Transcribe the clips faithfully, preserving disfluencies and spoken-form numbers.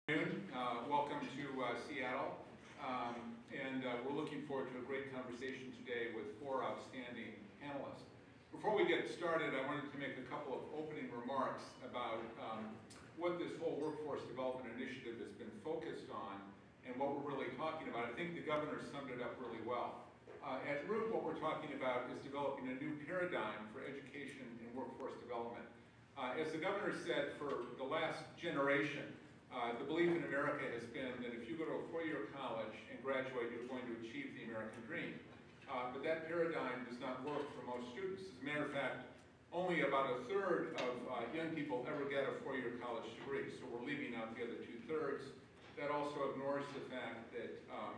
Uh, welcome to uh, Seattle, um, and uh, we're looking forward to a great conversation today with four outstanding panelists. Before we get started, I wanted to make a couple of opening remarks about um, what this whole workforce development initiative has been focused on and what we're really talking about. I think the governor summed it up really well. Uh, at root, what we're talking about is developing a new paradigm for education and workforce development. Uh, as the governor said, for the last generation, Uh, the belief in America has been that if you go to a four-year college and graduate, you're going to achieve the American dream. Uh, but that paradigm does not work for most students. As a matter of fact, only about a third of uh, young people ever get a four-year college degree, so we're leaving out the other two-thirds. That also ignores the fact that um,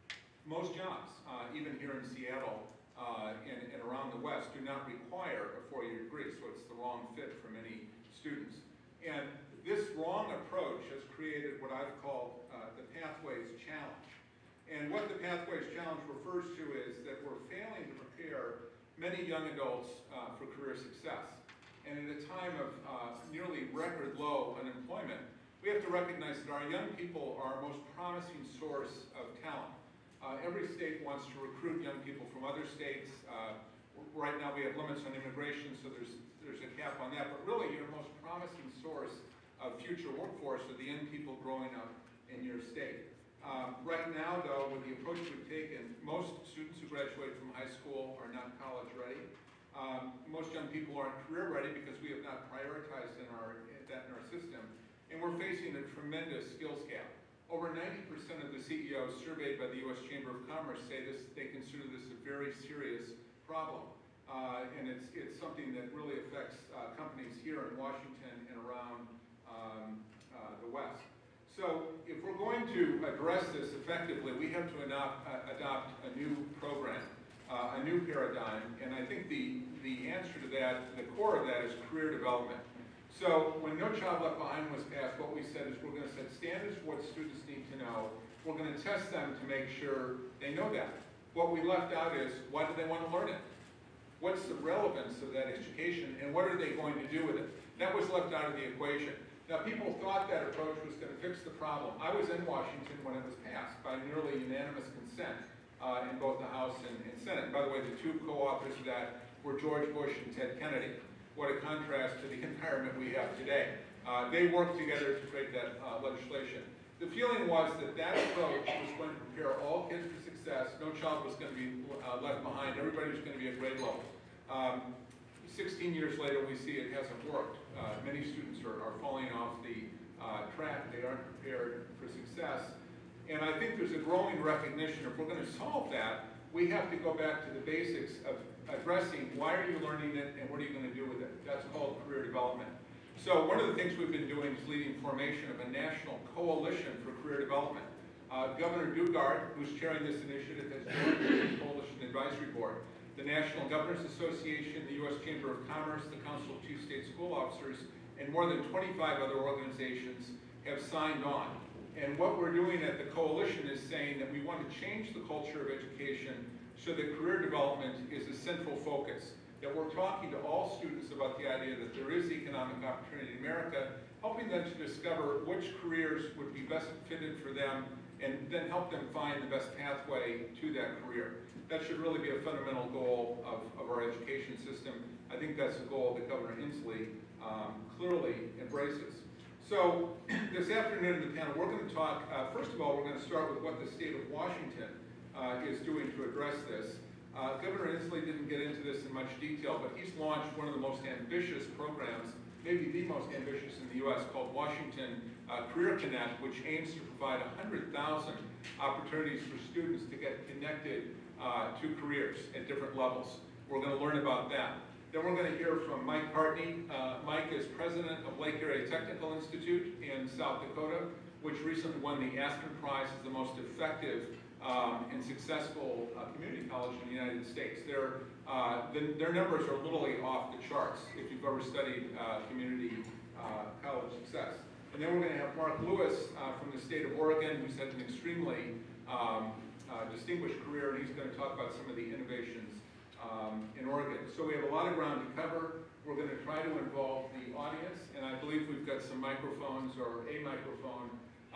most jobs, uh, even here in Seattle uh, and, and around the West, do not require a four-year degree, so it's the wrong fit for many students. And this wrong approach has created what I've called uh, the Pathways Challenge. And what the Pathways Challenge refers to is that we're failing to prepare many young adults uh, for career success. And at a time of uh, nearly record low unemployment, we have to recognize that our young people are our most promising source of talent. Uh, every state wants to recruit young people from other states. Uh, right now we have limits on immigration, so there's, there's a cap on that. But really, your most promising source of future workforce are the young people growing up in your state. Um, right now, though, with the approach we've taken, most students who graduate from high school are not college ready. Um, most young people aren't career ready because we have not prioritized in our, that in our system. And we're facing a tremendous skills gap. Over ninety percent of the C E Os surveyed by the U S Chamber of Commerce say this, they consider this a very serious problem. Uh, and it's, it's something that really affects uh, companies here in Washington and around Um, uh, the West. So if we're going to address this effectively, we have to adopt, uh, adopt a new program, uh, a new paradigm, and I think the, the answer to that, the core of that is career development. So when No Child Left Behind was passed, what we said is we're going to set standards for what students need to know. We're going to test them to make sure they know that. What we left out is, why do they want to learn it? What's the relevance of that education, and what are they going to do with it? That was left out of the equation. Now, people thought that approach was going to fix the problem. I was in Washington when it was passed by nearly unanimous consent uh, in both the House and, and Senate. And by the way, the two co-authors of that were George Bush and Ted Kennedy. What a contrast to the environment we have today. Uh, they worked together to create that uh, legislation. The feeling was that that approach was going to prepare all kids for success. No child was going to be uh, left behind. Everybody was going to be at grade level. Um, sixteen years later, we see it hasn't worked. Uh, many students are, are falling off the uh, track. They aren't prepared for success. And I think there's a growing recognition if we're going to solve that, we have to go back to the basics of addressing why are you learning it and what are you going to do with it. That's called career development. So one of the things we've been doing is leading formation of a national coalition for career development. Uh, Governor Dugard, who's chairing this initiative, has joined the Coalition Advisory Board. The National Governors Association, the U S Chamber of Commerce, the Council of Chief State School Officers, and more than twenty-five other organizations have signed on. And what we're doing at the coalition is saying that we want to change the culture of education so that career development is a central focus. That we're talking to all students about the idea that there is economic opportunity in America, helping them to discover which careers would be best fitted for them, and then help them find the best pathway to that career. That should really be a fundamental goal of, of our education system. I think that's a goal that Governor Inslee um, clearly embraces. So this afternoon in the panel, we're going to talk, uh, first of all, we're going to start with what the state of Washington uh, is doing to address this. Uh, Governor Inslee didn't get into this in much detail, but he's launched one of the most ambitious programs, maybe the most ambitious in the U S, called Washington uh, Career Connect, which aims to provide one hundred thousand opportunities for students to get connected uh, to careers at different levels. We're going to learn about that. Then we're going to hear from Mike Partney. Uh, Mike is president of Lake Area Technical Institute in South Dakota, which recently won the Aspen Prize as the most effective um, and successful uh, community college in the United States. Their, uh, the, their numbers are literally off the charts if you've ever studied uh, community uh, college success. And then we're going to have Mark Lewis uh, from the state of Oregon, who's had an extremely um, uh, distinguished career, and he's going to talk about some of the innovations um, in Oregon. So we have a lot of ground to cover. We're going to try to involve the audience, and I believe we've got some microphones or a microphone uh,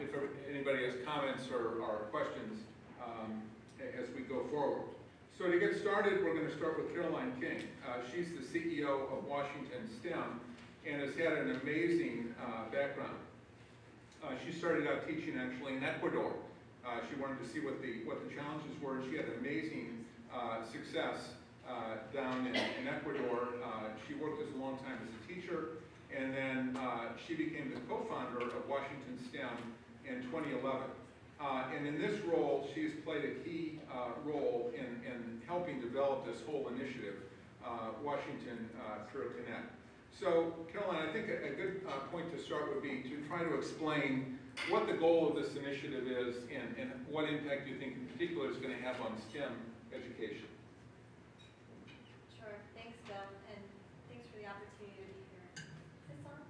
if anybody has comments or, or questions um, as we go forward. So to get started, we're going to start with Caroline King. Uh, she's the C E O of Washington STEM and has had an amazing uh, background. Uh, she started out teaching actually in Ecuador. Uh, she wanted to see what the what the challenges were. She had amazing uh, success uh, down in, in Ecuador. Uh, she worked as a long time as a teacher, and then uh, she became the co-founder of Washington STEM in twenty eleven. Uh, and in this role, she's played a key uh, role in, in helping develop this whole initiative, uh, Washington uh, Career Connect. So, Caroline, I think a, a good uh, point to start would be to try to explain what the goal of this initiative is and, and what impact you think in particular is going to have on STEM education. Sure. Thanks, Bill, and thanks for the opportunity to be here. Is this on?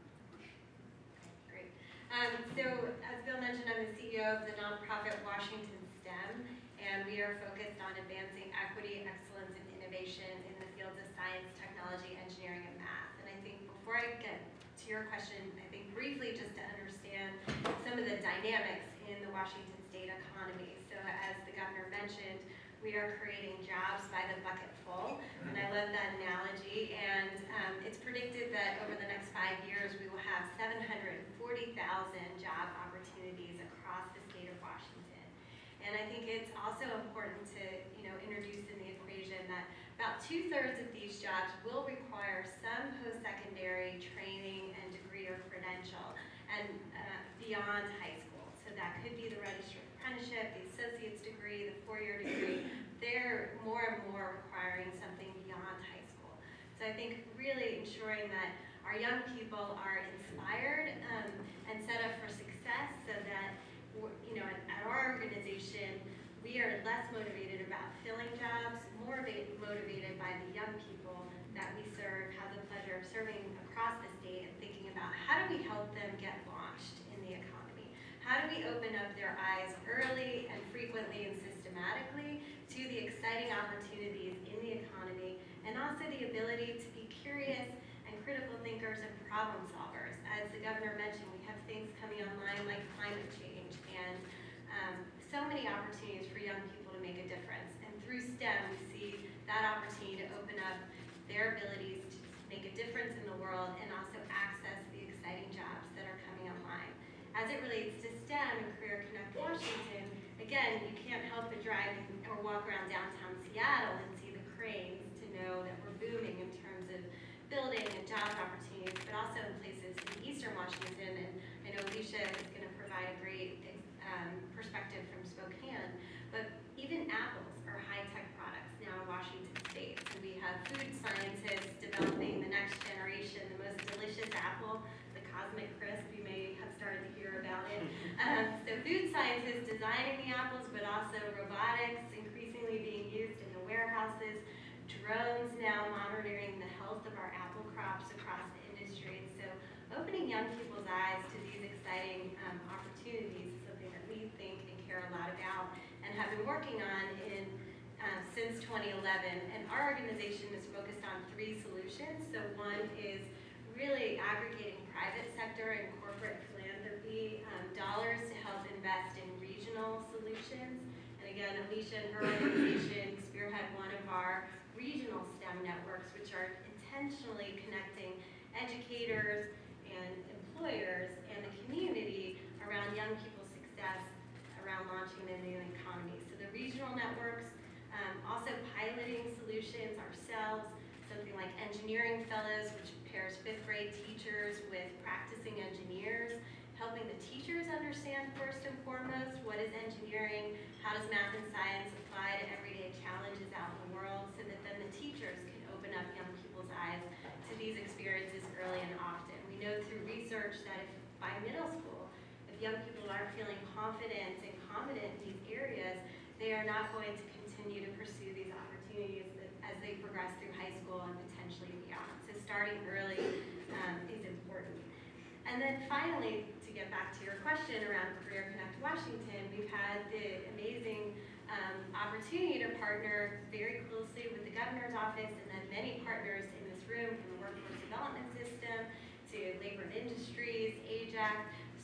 Great. Um, so, as Bill mentioned, I'm the C E O of the nonprofit Washington STEM, and we are focused on advancing equity, excellence, and innovation in the fields of science, technology, engineering, and math. And I think before I get to your question, I think briefly just to understand some of the dynamics in the Washington state economy. So as the governor mentioned, we are creating jobs by the bucket full, and I love that analogy. And um, it's predicted that over the next five years, we will have seven hundred forty thousand job opportunities across the state of Washington. And I think it's also important to, you know, introduce in the equation that about two-thirds of these jobs will require some post-secondary training and degree or credential, and uh, beyond high school. So that could be the registered apprenticeship, the associate's degree, the four-year degree. They're more and more requiring something beyond high school. So I think really ensuring that our young people are inspired um, and set up for success, so that, you know, at, at our organization, we are less motivated about filling jobs, more motivated by the young people that we serve, have the pleasure of serving across the state, and thinking about how do we help them get launched in the economy? How do we open up their eyes early and frequently and systematically to the exciting opportunities in the economy, and also the ability to be curious and critical thinkers and problem solvers. As the governor mentioned, we have things coming online like climate change and um, so many opportunities for young people to make a difference. And through STEM, we see that opportunity to open up their abilities to make a difference in the world and also access the exciting jobs that are coming online. As it relates to STEM and Career Connect Washington, again, you can't help but drive or walk around downtown Seattle and see the cranes to know that we're booming in terms of building and job opportunities, but also in places in eastern Washington. And I know Alicia is going to provide a great um, perspective from Spokane, but even apples are high-tech products now in Washington state. So we have food scientists developing the next generation, the most delicious apple, the Cosmic Crisp. You may have started to hear about it. Um, so food scientists designing the apples, but also robotics increasingly being used in the warehouses, drones now monitoring the health of our apple crops across the industry. So opening young people's eyes to these exciting um, opportunities is something that we think and care a lot about and have been working on in uh, since twenty eleven. And our organization is focused on three solutions. So one is really aggregating private sector and corporate philanthropy um, dollars to help invest in regional solutions. And again, Alicia and her organization spearhead one of our regional STEM networks, which are intentionally connecting educators and employers and the community around young people's success around launching them in the economy. So the regional networks, um, also piloting solutions ourselves, something like engineering fellows, which pairs fifth grade teachers with practicing engineers, helping the teachers understand first and foremost what is engineering, how does math and science apply to everyday challenges out in the world, so that then the teachers can open up young people's eyes to these experiences early and often. We know through research that if by middle school, if young people aren't feeling confident and competent in these areas, they are not going to continue to pursue these opportunities that, as they progress through high school and potentially beyond. So starting early um, is important. And then finally, to get back to your question around Career Connect Washington, we've had the amazing um, opportunity to partner very closely with the governor's office and then many partners in this room, from the workforce development system to labor and industries, A J A C,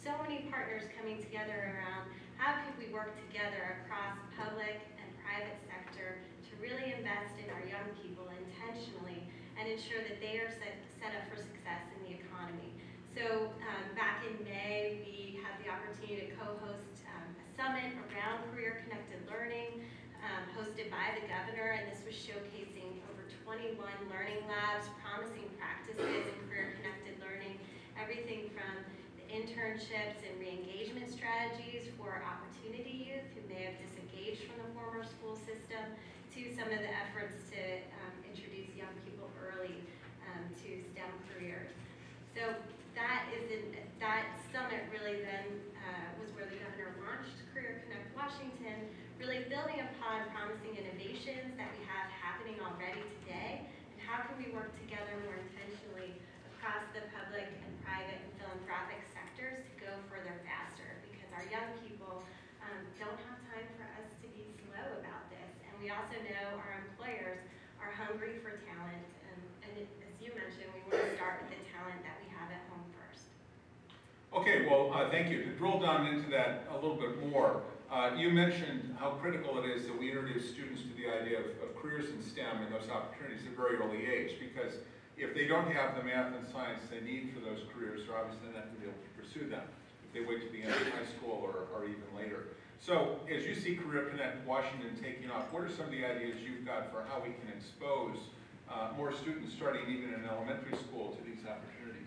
so many partners coming together around how could we work together across public and private sector to really invest in our young people intentionally and ensure that they are set, set up for success in the economy. So um, back in May, we had the opportunity to co-host um, a summit around career-connected learning, um, hosted by the governor, and this was showcasing over twenty-one learning labs, promising practices in career-connected learning, everything from the internships and re-engagement strategies for opportunity youth who may have disengaged from the former school system, to some of the efforts to um, introduce young people early um, to STEM careers. So that is in, that summit really then uh, was where the governor launched Career Connect Washington, really building upon promising innovations that we have happening already today, and how can we work together more intentionally across the public and private and philanthropic sectors to go further faster, because our young people um, don't have time for us to be slow about this. And we also know our employers are hungry for talent, and, and it, as you mentioned, we want to start with the talent that we have at home first. Okay, well, uh, thank you. To drill down into that a little bit more, uh, you mentioned how critical it is that we introduce students to the idea of, of careers in STEM and those opportunities at a very early age, because if they don't have the math and science they need for those careers, they're obviously not going to be able to pursue them if they wait to the end of high school or, or even later. So, as you see Career Connect Washington taking off, what are some of the ideas you've got for how we can expose uh, more students starting even in elementary school to these opportunities?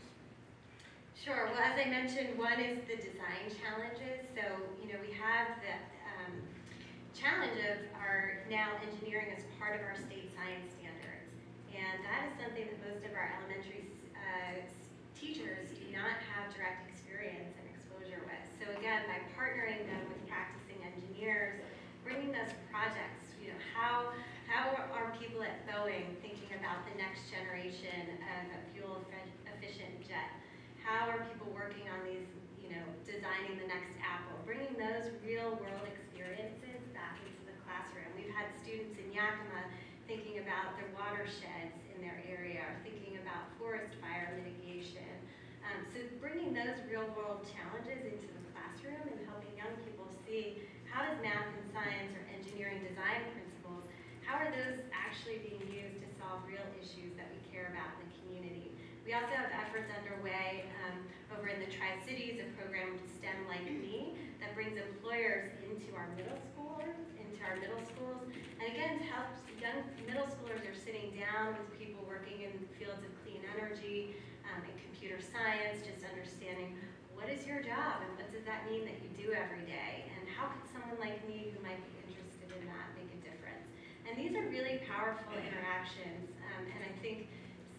Sure. Well, as I mentioned, one is the design challenges. So, you know, we have the um, challenge of our now engineering as part of our state science standards. And that is something that most of our elementary uh, teachers do not have direct experience and exposure with. So again, by partnering them with practicing engineers, bringing those projects, you know, how, how are people at Boeing thinking about the next generation of a fuel-efficient jet? How are people working on these, you know, designing the next Apple? Bringing those real-world experiences back into the classroom. We've had students in Yakima thinking about their watersheds in their area, or thinking about forest fire mitigation. Um, so bringing those real-world challenges into the classroom and helping young people see how does math and science or engineering design principles, how are those actually being used to solve real issues that we care about in the community. We also have efforts underway um, over in the Tri-Cities, a program STEM Like Me, that brings employers into our middle schoolers, into our middle schools, and again, helps young middle schoolers are sitting down with people working in fields of clean energy um, and computer science, just understanding what is your job and what does that mean that you do every day, and how could someone like me who might be interested in that make a difference. And these are really powerful interactions, um, and I think,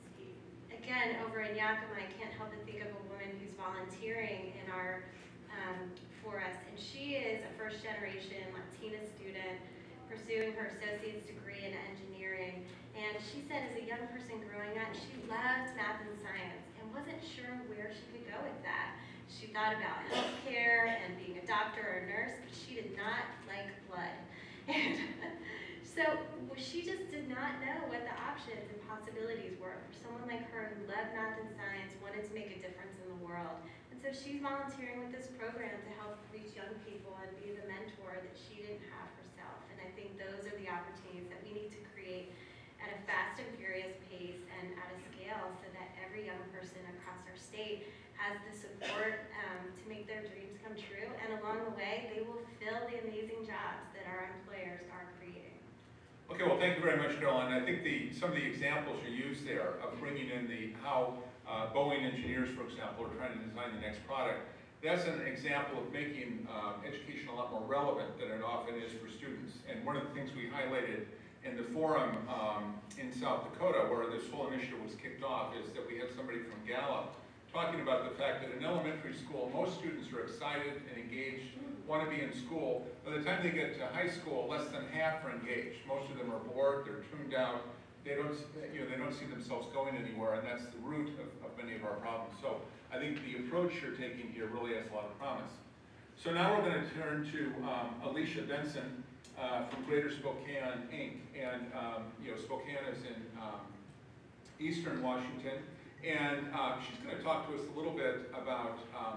again, over in Yakima, I can't help but think of a woman who's volunteering in our, um, for us, and she is a first-generation Latina student pursuing her associate's degree in engineering, and she said as a young person growing up, she loved math and science and wasn't sure where she could go with that. She thought about healthcare and being a doctor or a nurse, but she did not like blood. And so she just did not know what the options and possibilities were for someone like her who loved math and science, wanted to make a difference in the world. And so she's volunteering with this program to help reach young people and be the mentor that she didn't have herself. And I think those are the opportunities that we need to create at a fast and furious pace and at a scale so that every young person across our state has the support um, to make their dreams come true. And along the way, they will fill the amazing jobs that our employers are creating. Okay, well, thank you very much, Carolyn. I think the some of the examples you used there of bringing in the how uh, Boeing engineers, for example, are trying to design the next product, that's an example of making um, education a lot more relevant than it often is for students. And one of the things we highlighted in the forum um, in South Dakota, where this whole initiative was kicked off, is that we had somebody from Gallup talking about the fact that in elementary school, most students are excited and engaged, want to be in school. By the time they get to high school, less than half are engaged. Most of them are bored, they're tuned out, they don't, you know, they don't see themselves going anywhere, and that's the root of, of many of our problems. So I think the approach you're taking here really has a lot of promise. So now we're going to turn to um, Alicia Benson uh, from Greater Spokane, Incorporated. And um, you know, Spokane is in um, eastern Washington. And uh, she's going to talk to us a little bit about um,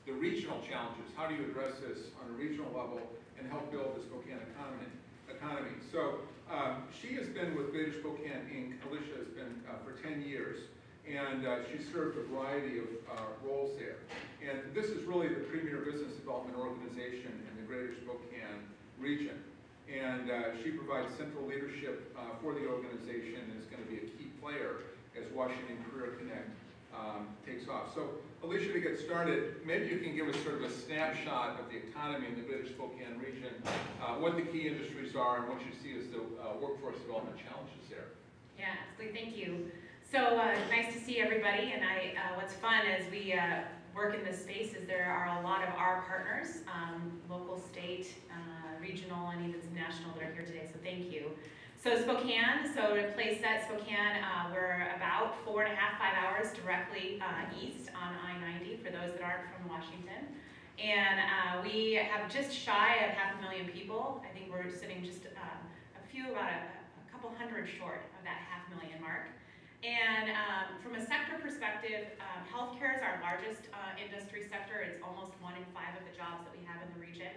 the regional challenges. How do you address this on a regional level and help build the Spokane economy? economy. So um, she has been with Greater Spokane Incorporated. Alicia has been uh, for ten years, and uh, she's served a variety of uh, roles there. And this is really the premier business development organization in the Greater Spokane region. And uh, she provides central leadership uh, for the organization and is going to be a key player as Washington Career Connect um, takes off. So, Alicia, to get started, maybe you can give us sort of a snapshot of the economy in the Greater Spokane region, uh, what the key industries are, and what you see as the uh, workforce development challenges there. Yeah, absolutely. Thank you. So uh, nice to see everybody. And I, uh, what's fun as we uh, work in this space is there are a lot of our partners, um, local, state, uh, regional, and even some national that are here today. So thank you. So Spokane, so to place set, Spokane, uh, we're about four and a half, five hours directly uh, east on I ninety for those that aren't from Washington. And uh, we have just shy of half a million people. I think we're sitting just uh, a few, about a, a couple hundred short of that half million mark. And um, from a sector perspective, um, healthcare is our largest uh, industry sector. It's almost one in five of the jobs that we have in the region.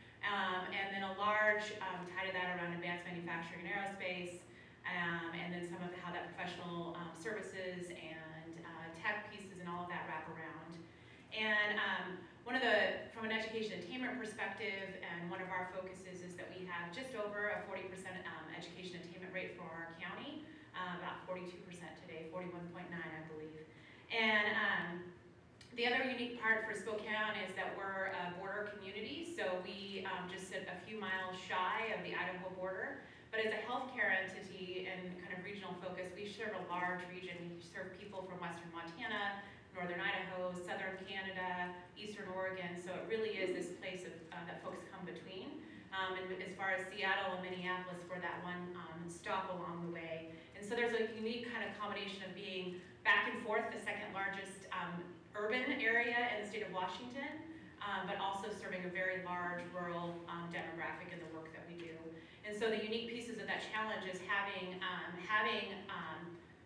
Um, and then a large um, tie to that around advanced manufacturing and aerospace, um, and then some of the, how that professional um, services and uh, tech pieces and all of that wrap around. And um, one of the, from an education attainment perspective, and one of our focuses is that we have just over a forty percent um, education attainment rate for our county, uh, about forty-two percent today, forty-one point nine I believe. And um, the other unique part for Spokane is that we're a border community, so we um, just sit a few miles shy of the Idaho border. But as a healthcare entity and kind of regional focus, we serve a large region. We serve people from western Montana, northern Idaho, southern Canada, eastern Oregon, so it really is this place of, uh, that folks come between. Um, and as far as Seattle and Minneapolis for that one um, stop along the way. And so there's a unique kind of combination of being back and forth, the second largest um, urban area in the state of Washington, um, but also serving a very large rural um, demographic in the work that we do. And so the unique pieces of that challenge is having, um, having um,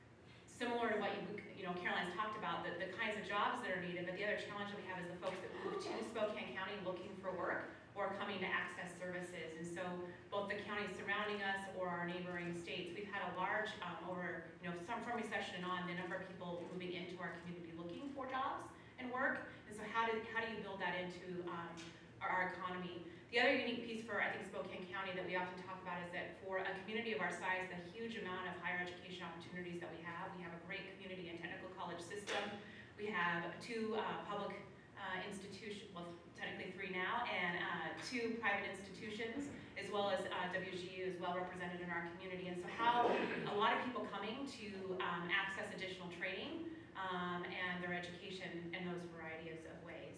similar to what you, you know, Caroline's talked about, the, the kinds of jobs that are needed, but the other challenge that we have is the folks that move to Spokane County looking for work or coming to access services. And so both the counties surrounding us or our neighboring states, we've had a large, um, over, you know, some from recession on, the number of people moving into our community looking for jobs and work. And so how do, how do you build that into um, our, our economy? The other unique piece for, I think, Spokane County that we often talk about is that for a community of our size, the huge amount of higher education opportunities that we have, we have a great community and technical college system. We have two uh, public uh, institutions, well, technically three now, and uh, two private institutions, as well as uh, W G U is well represented in our community. And so how a lot of people coming to um, access additional training um, and their education in those varieties of ways.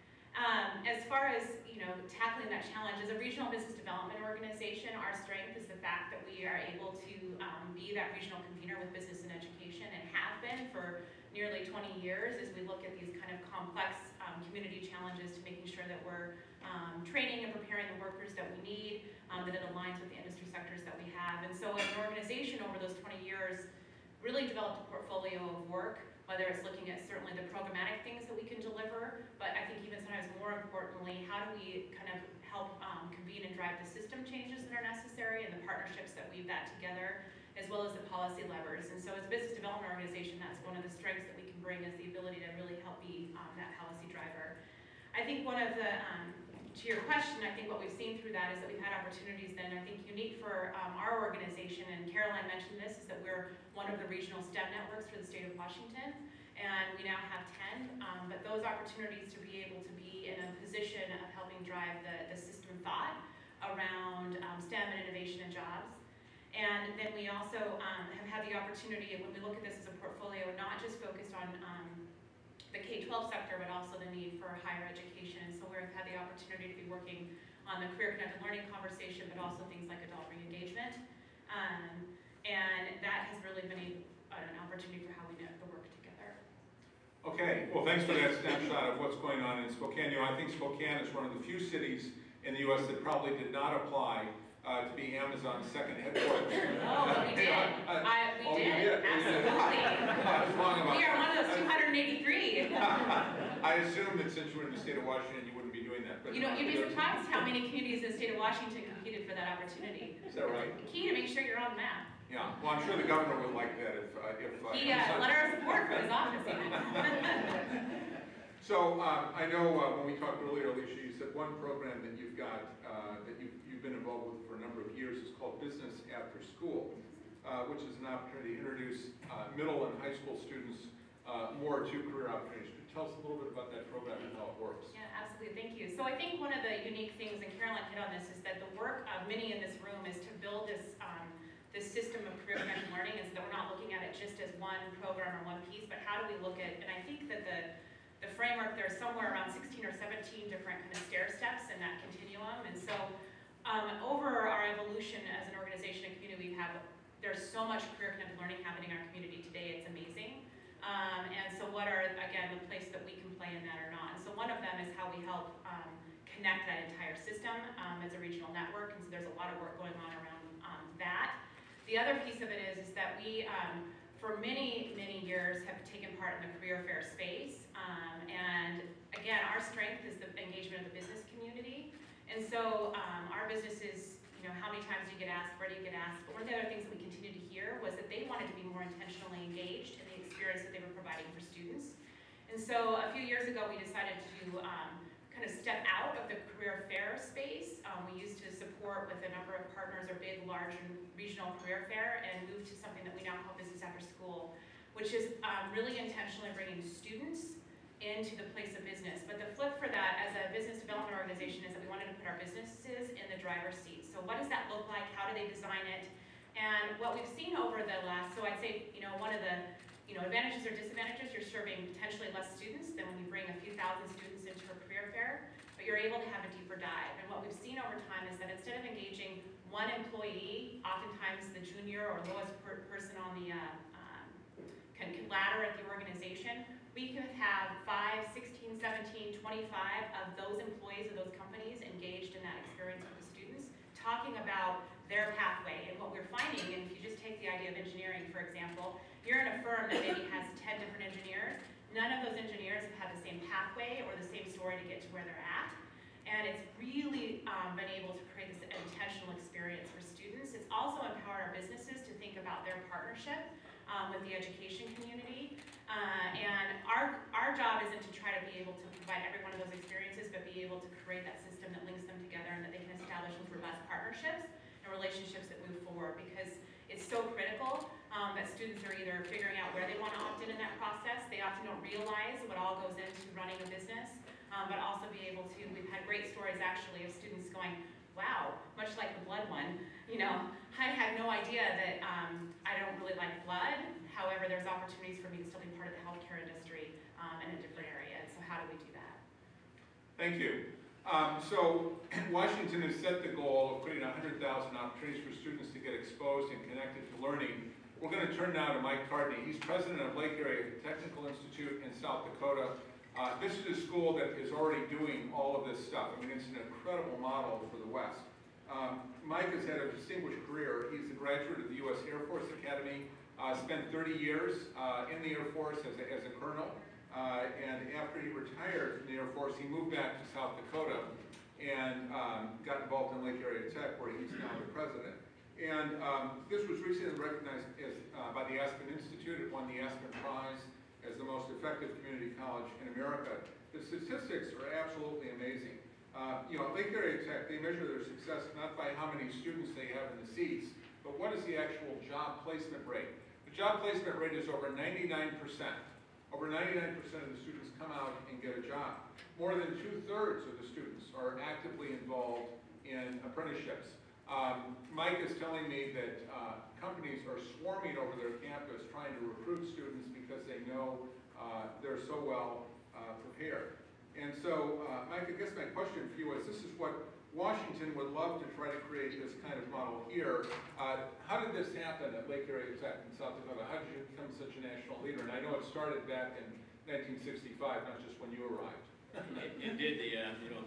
Um, as far as, you know, tackling that challenge, as a regional business development organization, our strength is the fact that we are able to um, be that regional convener with business and education, and have been for nearly twenty years as we look at these kind of complex um, community challenges to making sure that we're um, training and preparing the workers that we need, um, that it aligns with the industry sectors that we have. And so as an organization over those twenty years, really developed a portfolio of work, whether it's looking at certainly the programmatic things that we can deliver, but I think even sometimes more importantly, how do we kind of help um, convene and drive the system changes that are necessary and the partnerships that weave that together, as well as the policy levers. And so as a business development organization, that's one of the strengths that we can bring, is the ability to really help be um, that policy driver. I think one of the, um, to your question, I think what we've seen through that is that we've had opportunities then, I think unique for um, our organization, and Caroline mentioned this, is that we're one of the regional STEM networks for the state of Washington, and we now have ten, um, but those opportunities to be able to be in a position of helping drive the, the system thought around um, STEM and innovation and jobs. And then we also um, have had the opportunity, when we look at this as a portfolio, not just focused on um, the K twelve sector, but also the need for higher education. And so we've had the opportunity to be working on the career connected learning conversation, but also things like adult re-engagement. Um, and that has really been a, an opportunity for how we net the work together. Okay, well, thanks for that snapshot of what's going on in Spokane. You know, I think Spokane is one of the few cities in the U S that probably did not apply uh, to be Amazon's second headquarters. Oh, we did. uh, uh, I, we, oh, did. did. Absolutely. I was wrong about We are one of those two hundred eighty-three. I assume that since you were in the state of Washington, you wouldn't be doing that, but. You know, you'd be surprised how many communities in the state of Washington competed for that opportunity. Is that right? Key to make sure you're on the map. Yeah, well, I'm sure the governor would like that if, uh, if. uh, He, uh, letter of support for his office even. So, um, I know, uh, when we talked earlier, Alicia, you said one program that you've got, uh, that you've, you've been involved with for a number of years is called Business After School, uh, which is an opportunity to introduce, uh, middle and high school students, uh, more to career opportunities. Could you tell us a little bit about that program and how it works? Yeah, absolutely, thank you. So I think one of the unique things, and Caroline hit on this, is that the work of many in this room is to build this, um, this system of career-connected learning, is that we're not looking at it just as one program or one piece, but how do we look at, and I think that the The framework, there's somewhere around sixteen or seventeen different kind of stair steps in that continuum. And so um, over our evolution as an organization and community, we have, there's so much career connected learning happening in our community today, it's amazing. Um, and so what are, again, the place that we can play in that or not? And so one of them is how we help um, connect that entire system um, as a regional network. And so there's a lot of work going on around um, that. The other piece of it is, is that we, um, for many, many years have taken part in the career fair space. Um, and again, our strength is the engagement of the business community. And so um, our businesses, you know, how many times do you get asked, where do you get asked? But one of the other things that we continue to hear was that they wanted to be more intentionally engaged in the experience that they were providing for students. And so a few years ago, we decided to um, kind of step out of the career fair space. Um, we used to support with a number of partners our big, large, and regional career fair, and move to something that we now call Business After School, which is um, really intentionally bringing students into the place of business. But the flip for that as a business development organization is that we wanted to put our businesses in the driver's seat. So what does that look like? How do they design it? And what we've seen over the last, so I'd say, you know, one of the you know, advantages or disadvantages, you're serving potentially less students than when you bring a few thousand students into a career fair, but you're able to have a deeper dive. And what we've seen over time is that instead of engaging one employee, oftentimes the junior or lowest per person on the uh, um, can, can ladder at the organization, we could have five, sixteen, seventeen, twenty-five of those employees of those companies engaged in that experience with the students, talking about their pathway. And what we're finding, and if you just take the idea of engineering, for example, you're in a firm that maybe has ten different engineers. None of those engineers have had the same pathway or the same story to get to where they're at. And it's really um, been able to create this intentional experience for students. It's also empowered our businesses to think about their partnership um, with the education community. Uh, and our, our job isn't to try to be able to provide every one of those experiences, but be able to create that system that links them together and that they can establish those robust partnerships and relationships that move forward, because it's so critical um, that students are either figuring out where they want to opt in in that process. They often don't realize what all goes into running a business, um, but also be able to, we've had great stories actually of students going, wow, much like the blood one, you know, I had no idea that um, I don't really like blood. However, there's opportunities for me to still be part of the healthcare industry um, in a different area. And so how do we do that? Thank you. Um, so Washington has set the goal of creating one hundred thousand opportunities for students to get exposed and connected to learning. We're going to turn now to Mike Cardney. He's president of Lake Area Technical Institute in South Dakota. Uh, this is a school that is already doing all of this stuff. I mean, it's an incredible model for the West. Um, Mike has had a distinguished career. He's a graduate of the U S Air Force Academy, uh, spent thirty years uh, in the Air Force as a, as a colonel. Uh, and after he retired from the Air Force, he moved back to South Dakota and um, got involved in Lake Area Tech, where he's now the president. And um, this was recently recognized as, uh, by the Aspen Institute. It won the Aspen Prize as the most effective community college in America. The statistics are absolutely amazing. Uh, you know, at Lake Area Tech, they measure their success not by how many students they have in the seats, but what is the actual job placement rate. The job placement rate is over ninety-nine percent. Over ninety-nine percent of the students come out and get a job. More than two-thirds of the students are actively involved in apprenticeships. Um, Mike is telling me that uh, companies are swarming over their campus trying to recruit students because they know uh, they're so well uh, prepared. And so, uh, Mike, I guess my question for you is, this is what Washington would love to try to create this kind of model here. Uh, how did this happen at Lake Area Tech in South Dakota? How did you become such a national leader? And I know it started back in nineteen sixty-five, not just when you arrived. it, it did. The uh, you know,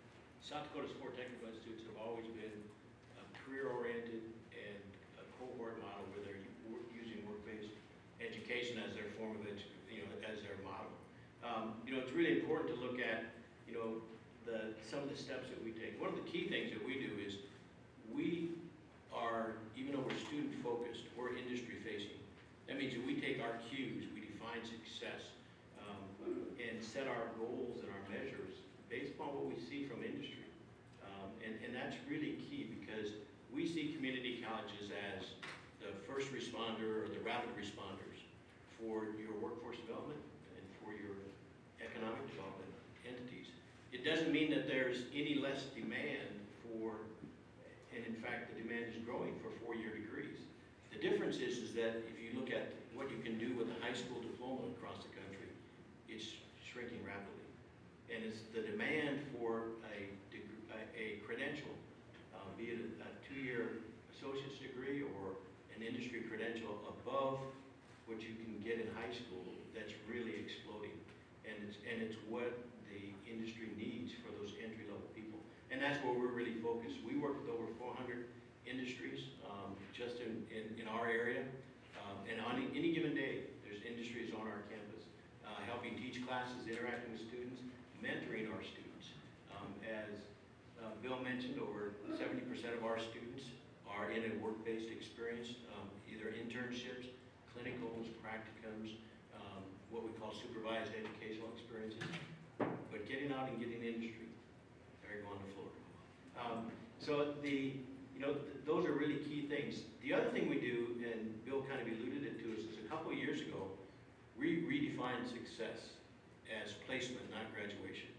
South Dakota Sport Technical Institutes have always been uh, career-oriented and a cohort model where they're using work-based education as their form of edu you know, as their model. Um, you know, it's really important to look at, you know, the, some of the steps that we take. One of the key things that we do is we are, even though we're student-focused, we're industry-facing. That means that we take our cues, we define success, um, and set our goals and our measures based upon what we see from industry. Um, and, and that's really key because we see community colleges as the first responder or the rapid responders for your workforce development and for your economic development entities. It doesn't mean that there's any less demand for, and in fact the demand is growing for four-year degrees. The difference is, is that if you look at what you can do with a high school diploma across the country, it's shrinking rapidly. And it's the demand for a, a, a credential, uh, be it a, a two-year associate's degree or an industry credential above what you can get in high school, that's really exploding. And it's, and it's what the industry needs for those entry-level people. And that's where we're really focused. We work with over four hundred industries um, just in, in, in our area. Um, and on any given day, there's industries on our campus, uh, helping teach classes, interacting with students, mentoring our students. Um, as uh, Bill mentioned, over seventy percent of our students are in a work-based experience, um, either internships, clinicals, practicums, um, what we call supervised educational experiences. But getting out and getting industry, there you go on the floor. Um, so the, you know, th those are really key things. The other thing we do, and Bill kind of alluded it to us, is a couple of years ago, we redefined success as placement, not graduation.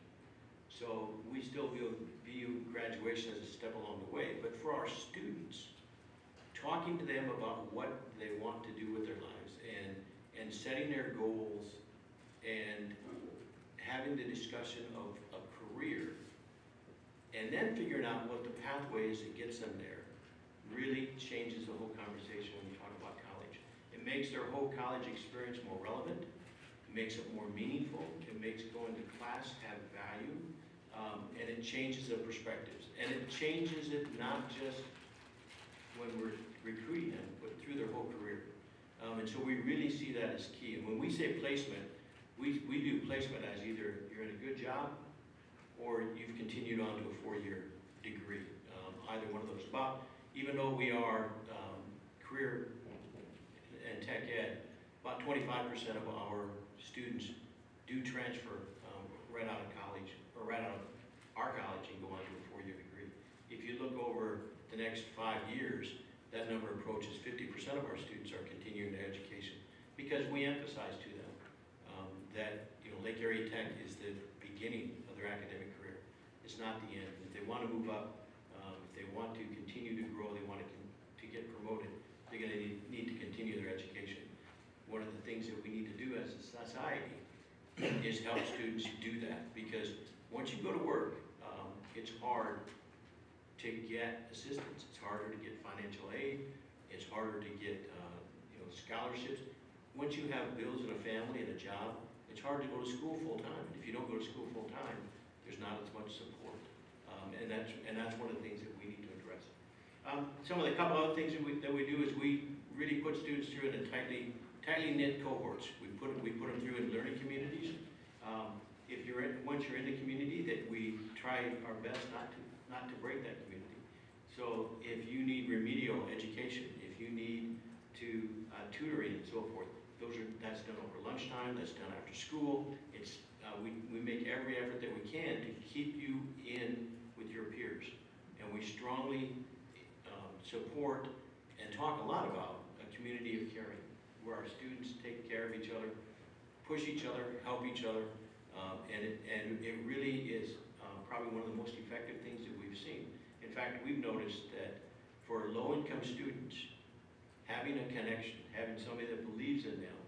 So we still view, view graduation as a step along the way, but for our students, talking to them about what they want to do with their lives and, and setting their goals and having the discussion of a career and then figuring out what the pathway is that gets them there really changes the whole conversation when you talk about college. It makes their whole college experience more relevant, it makes it more meaningful, it makes going to class have value, um, and it changes their perspectives. And it changes it not just when we're recruiting them, but through their whole career. Um, and so we really see that as key. And when we say placement, we, we do placement as either you're in a good job or you've continued on to a four-year degree, um, either one of those. About, even though we are um, career and tech ed, about twenty-five percent of our students do transfer um, right out of college, or right out of our college and go on to a four-year degree. If you look over the next five years, that number approaches fifty percent of our students are continuing their education because we emphasize to them um, that, you know, Lake Erie Tech is the beginning of their academic career. It's not the end. If they want to move up, um, if they want to continue to grow, they want to, to get promoted, they're going to need, need to continue their education. One of the things that we need to do as a society is help students do that, because once you go to work, um, it's hard to get assistance. It's harder to get financial aid. It's harder to get uh, you know, scholarships. Once you have bills and a family and a job, it's hard to go to school full time. And if you don't go to school full time, there's not as much support. Um, and that's and that's one of the things that we need to address. Um, some of the couple other things that we that we do is we really put students through in a tightly tightly knit cohorts. We put we put them through in learning communities. Um, if you're in, once you're in the community, that we try our best not to not to break that community. So if you need remedial education, if you need to uh, tutoring and so forth, those are that's done over lunchtime. That's done after school. It's uh, we we make every effort that we can to keep you in with your peers, and we strongly um, support and talk a lot about a community of caring, where our students take care of each other, push each other, help each other, um, and it, and it really is um, probably one of the most effective things that we've seen. In fact, we've noticed that for low-income students, having a connection, having somebody that believes in them,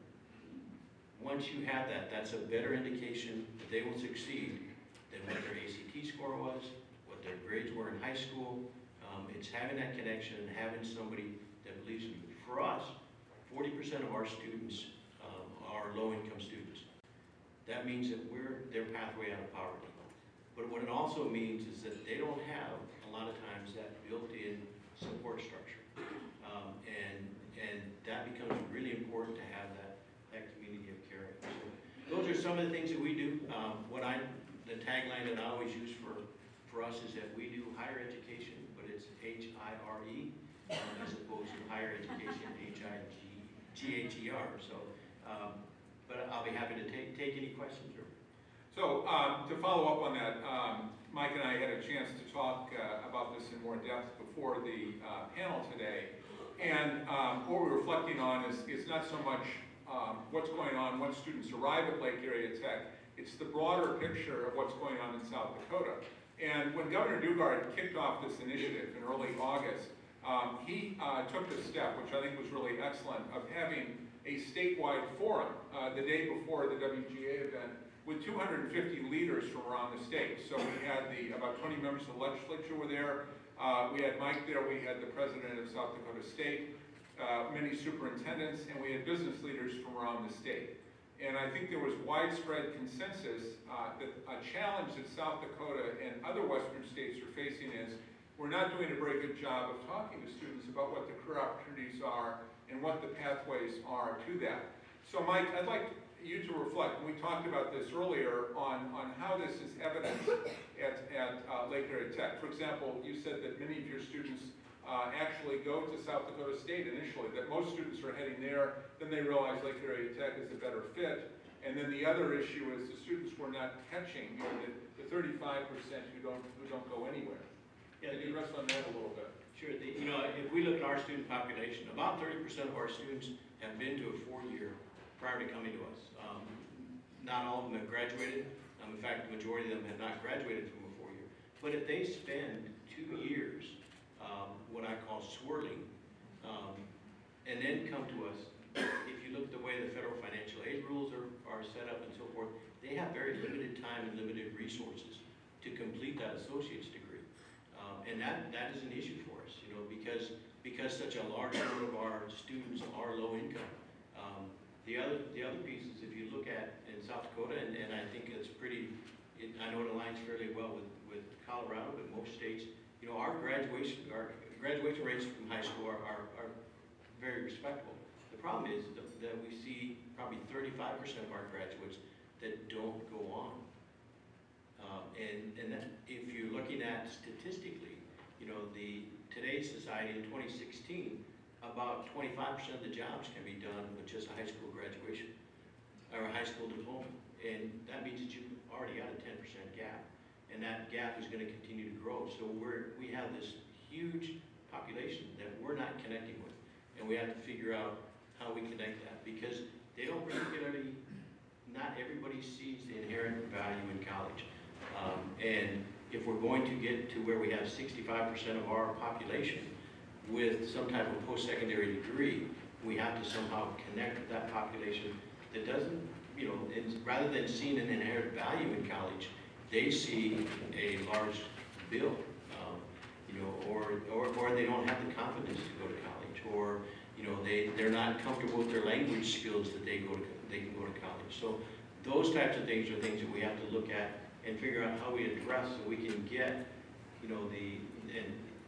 once you have that, that's a better indication that they will succeed than what their A C T score was, what their grades were in high school. Um, it's having that connection and having somebody that believes in you. For us, forty percent of our students um, are low-income students. That means that we're their pathway out of poverty. But what it also means is that they don't have, a lot of times, that built-in support structure. Um, and, and that becomes really important to have that, that community of caring. So those are some some of the things that we do, um, what I, the tagline that I always use for, for us is that we do higher education, but it's H I R E, um, as opposed to higher education, H I G H E R. So, um, but I'll be happy to take, take any questions. Or... So um, to follow up on that, um, Mike and I had a chance to talk uh, about this in more depth before the uh, panel today. And um, what we're reflecting on is, is not so much um, what's going on once students arrive at Lake Area Tech, it's the broader picture of what's going on in South Dakota. And when Governor Dugard kicked off this initiative in early August, um, he uh, took the step, which I think was really excellent, of having a statewide forum uh, the day before the W G A event with two hundred fifty leaders from around the state. So we had the, about twenty members of the legislature were there. Uh, we had Mike there, we had the president of South Dakota State, uh, many superintendents, and we had business leaders from around the state. And I think there was widespread consensus uh, that a challenge that South Dakota and other western states are facing is we're not doing a very good job of talking to students about what the career opportunities are and what the pathways are to that. So Mike, I'd like you to reflect, and we talked about this earlier, on, on how this is evidenced at, at uh, Lake Area Tech. For example, you said that many of your students uh, actually go to South Dakota State initially, that most students are heading there, then they realize Lake Area Tech is a better fit. And then the other issue is the students were not catching, you know, the, the thirty-five percent who don't, who don't go anywhere. Yeah, Can you rest on that a little bit? Sure. The, you know, if we look at our student population, about thirty percent of our students have been to a four-year prior to coming to us. Um, not all of them have graduated. Um, in fact, the majority of them have not graduated from a four-year. But if they spend two years, um, what I call swirling, um, and then come to us, if you look at the way the federal financial aid rules are, are set up and so forth, they have very limited time and limited resources to complete that associate's degree. Um, and that, that is an issue for us, you know, because, because such a large number of our students are low income. Um, The other, the other piece is if you look at in South Dakota, and, and I think it's pretty, it, I know it aligns fairly well with, with Colorado, but most states, you know, our graduation, our graduation rates from high school are, are, are very respectable. The problem is that, that we see probably thirty-five percent of our graduates that don't go on. Um, and and that, if you're looking at statistically, you know, the today's society in twenty sixteen, about twenty-five percent of the jobs can be done with just a high school graduation or a high school diploma. And that means that you've already got a ten percent gap. And that gap is going to continue to grow. So we're, we have this huge population that we're not connecting with. And we have to figure out how we connect that, because they don't particularly, not everybody sees the inherent value in college. Um, and if we're going to get to where we have sixty-five percent of our population with some type of post-secondary degree, we have to somehow connect with that population that doesn't, you know, it's, rather than seeing an inherent value in college, they see a large bill, um, you know, or, or, or they don't have the confidence to go to college, or, you know, they, they're not comfortable with their language skills that they go to, they can go to college. So those types of things are things that we have to look at and figure out how we address so we can get, you know, the, and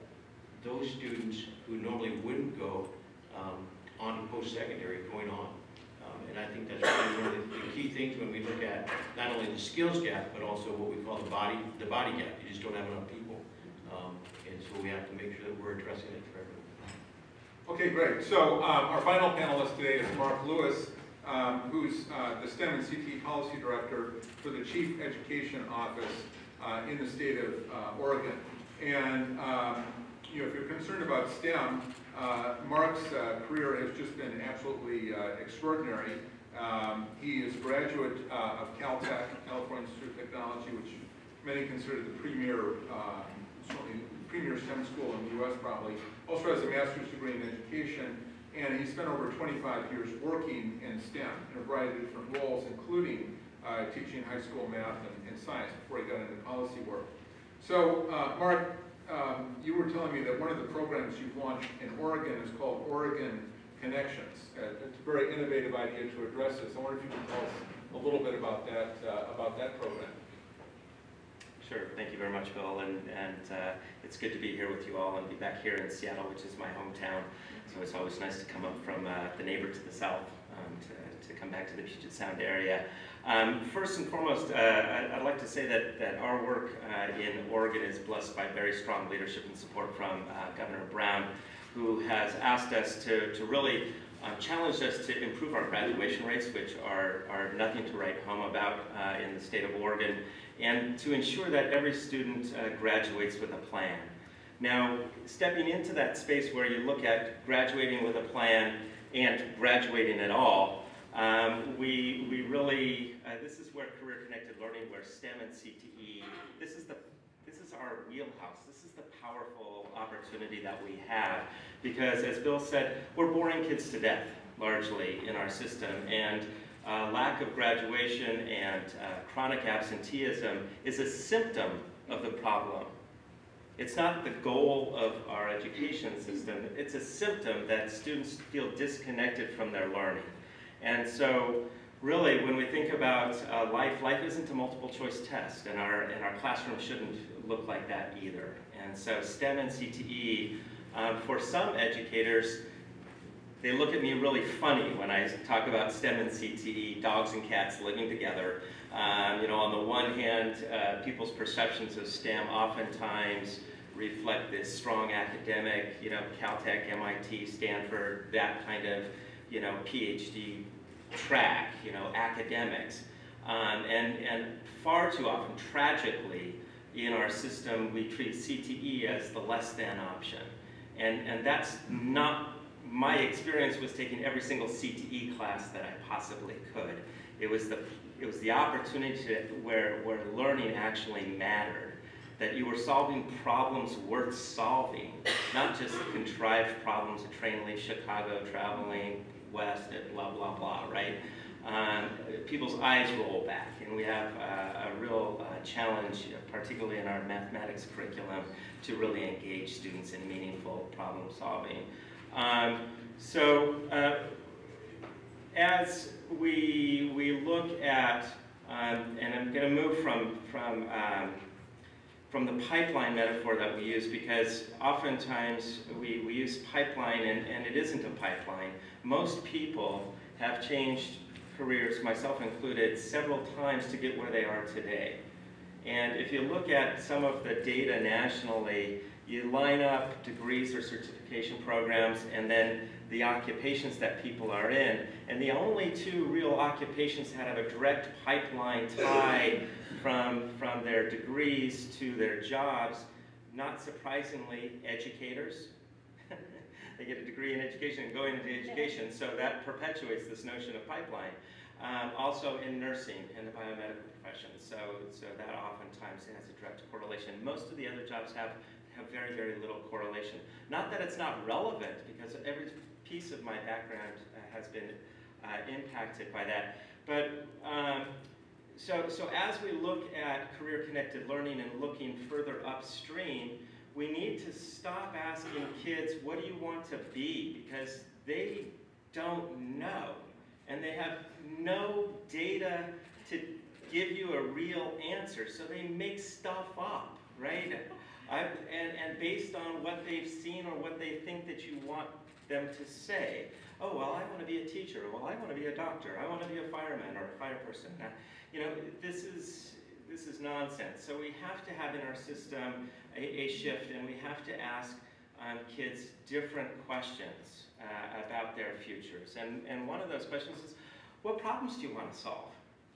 those students who normally wouldn't go um, on to post-secondary going on. Um, and I think that's really one of the, the key things when we look at not only the skills gap, but also what we call the body, the body gap. You just don't have enough people. Um, and so we have to make sure that we're addressing it for everyone. Okay, great. So um, our final panelist today is Mark Lewis, um, who's uh, the STEM and C T E Policy Director for the Chief Education Office uh, in the state of uh, Oregon. And um, you know, if you're concerned about STEM, uh, Mark's uh, career has just been absolutely uh, extraordinary. Um, he is a graduate uh, of Caltech, California Institute of Technology, which many consider the premier, uh, certainly premier STEM school in the U S probably. Also has a master's degree in education, and he spent over twenty-five years working in STEM in a variety of different roles, including uh, teaching high school math and, and science before he got into policy work. So, uh, Mark, um, you were telling me that one of the programs you've launched in Oregon is called Oregon Connections. Uh, it's a very innovative idea to address this. I wonder if you could tell us a little bit about that, uh, about that program. Sure, thank you very much, Bill, and, and uh, it's good to be here with you all and be back here in Seattle, which is my hometown. So it's always nice to come up from uh, the neighbor to the south um, to, to come back to the Puget Sound area. Um, first and foremost, uh, I'd like to say that, that our work uh, in Oregon is blessed by very strong leadership and support from uh, Governor Brown, who has asked us to, to really uh, challenge us to improve our graduation rates, which are, are nothing to write home about uh, in the state of Oregon, and to ensure that every student uh, graduates with a plan. Now, stepping into that space where you look at graduating with a plan and graduating at all, um, we, we really, uh, this is where career-connected learning, where STEM and C T E, this is, the, this is our wheelhouse. This is the powerful opportunity that we have. Because as Bill said, we're boring kids to death, largely, in our system. And uh, lack of graduation and uh, chronic absenteeism is a symptom of the problem. It's not the goal of our education system. It's a symptom that students feel disconnected from their learning. And so, really, when we think about uh, life, life isn't a multiple choice test, and our, and our classroom shouldn't look like that either. And so STEM and C T E, um, for some educators, they look at me really funny when I talk about STEM and C T E, dogs and cats living together. Um, you know, on the one hand, uh, people's perceptions of STEM oftentimes reflect this strong academic, you know, Caltech, M I T, Stanford, that kind of, you know, PhD track, you know, academics. Um, and, and far too often, tragically, in our system, we treat C T E as the less than option. And, and that's not, my experience was taking every single C T E class that I possibly could. It was the, it was the opportunity to, where, where learning actually mattered. That you were solving problems worth solving, not just contrived problems, a train leaves Chicago, traveling west, and blah, blah, blah, right? Um, people's eyes roll back, and we have uh, a real uh, challenge, particularly in our mathematics curriculum, to really engage students in meaningful problem solving. Um, so uh, as we, we look at, um, and I'm going to move from, from um, from the pipeline metaphor that we use, because oftentimes we, we use pipeline and, and it isn't a pipeline. Most people have changed careers, myself included, several times to get where they are today. And if you look at some of the data nationally, you line up degrees or certification programs and then the occupations that people are in. And the only two real occupations that have a direct pipeline tie from, from their degrees to their jobs, not surprisingly, educators. They get a degree in education and go into education, so that perpetuates this notion of pipeline. Um, also in nursing and the biomedical professions, so, so that oftentimes has a direct correlation. Most of the other jobs have, have very, very little correlation. Not that it's not relevant, because every piece of my background uh, has been uh, impacted by that. But um, so, so as we look at career-connected learning and looking further upstream, we need to stop asking kids, what do you want to be? Because they don't know. And they have no data to give you a real answer. So they make stuff up, right? I've, and, and based on what they've seen or what they think that you want them to say. Oh, well, I want to be a teacher. Well, I want to be a doctor. I want to be a fireman or a fire person. Now, you know, this is, this is nonsense. So we have to have in our system a, a shift, and we have to ask um, kids different questions uh, about their futures. And, and one of those questions is, what problems do you want to solve?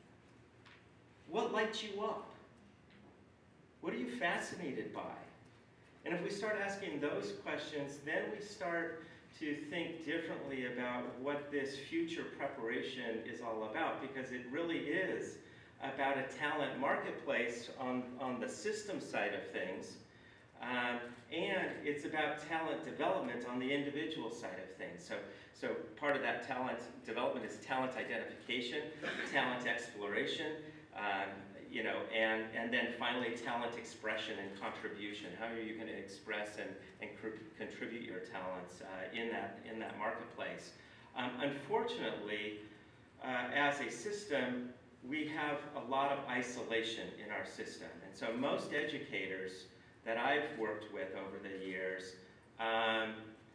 What lights you up? What are you fascinated by? And if we start asking those questions, then we start to think differently about what this future preparation is all about, because it really is about a talent marketplace on, on the system side of things, um, and it's about talent development on the individual side of things. So, so part of that talent development is talent identification, talent exploration, um, you know, and, and then finally talent expression and contribution. How are you going to express and, and contribute your talents uh, in, that, in that marketplace? Um, unfortunately, uh, as a system, we have a lot of isolation in our system. And so most educators that I've worked with over the years, um,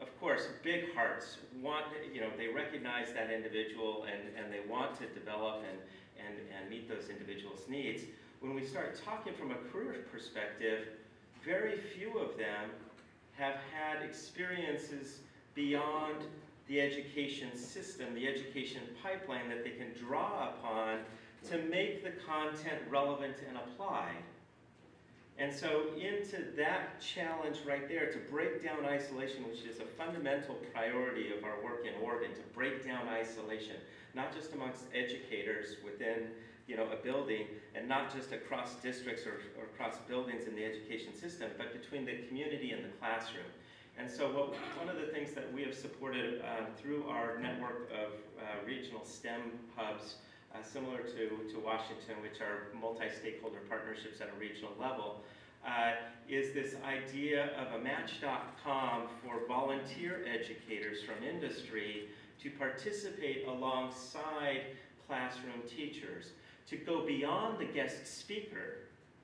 of course, big hearts want, you know, they recognize that individual and, and they want to develop and, and, and meet those individuals' needs. When we start talking from a career perspective, very few of them have had experiences beyond the education system, the education pipeline that they can draw upon to make the content relevant and applied. And so into that challenge right there, to break down isolation, which is a fundamental priority of our work in Oregon, to break down isolation, not just amongst educators within, you know, a building, and not just across districts or, or across buildings in the education system, but between the community and the classroom. And so what, one of the things that we have supported uh, through our network of uh, regional STEM hubs, uh, similar to, to Washington, which are multi-stakeholder partnerships at a regional level, uh, is this idea of a match dot com for volunteer educators from industry to participate alongside classroom teachers, to go beyond the guest speaker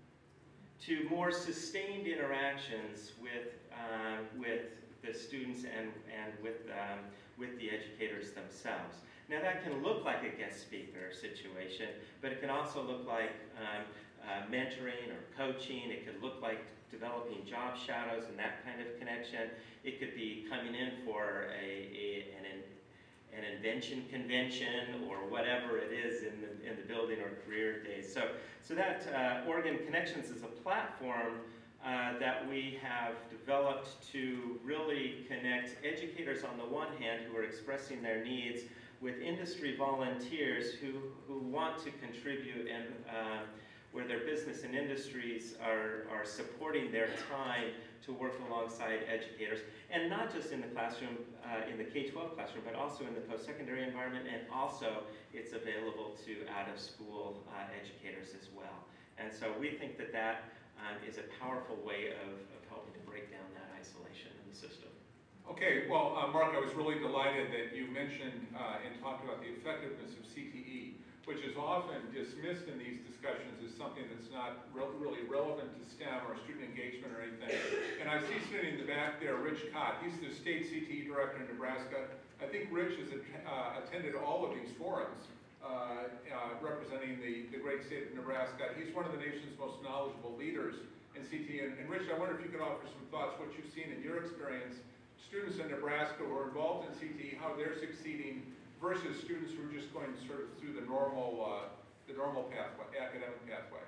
to more sustained interactions with, uh, with the students and, and with, um, with the educators themselves. Now that can look like a guest speaker situation, but it can also look like um, uh, mentoring or coaching. It could look like developing job shadows and that kind of connection. It could be coming in for a, a, an, an invention convention or whatever it is in the, in the building or career days. So, so that uh, Oregon Connections is a platform uh, that we have developed to really connect educators on the one hand who are expressing their needs with industry volunteers who, who want to contribute and uh, where their business and industries are, are supporting their time to work alongside educators, and not just in the classroom, uh, in the K twelve classroom, but also in the post-secondary environment, and also it's available to out-of-school uh, educators as well. And so we think that that um, is a powerful way of, of helping to break down that isolation in the system. Okay, well, uh, Mark, I was really delighted that you mentioned uh, and talked about the effectiveness of C T E, which is often dismissed in these discussions as something that's not re really relevant to STEM or student engagement or anything. And I see sitting in the back there, Rich Cott. He's the state C T E director in Nebraska. I think Rich has uh, attended all of these forums uh, uh, representing the, the great state of Nebraska. He's one of the nation's most knowledgeable leaders in C T E. And, and Rich, I wonder if you could offer some thoughts, what you've seen in your experience, students in Nebraska who are involved in C T E, how they're succeeding versus students who are just going sort of through the normal, uh, the normal pathway, academic pathway.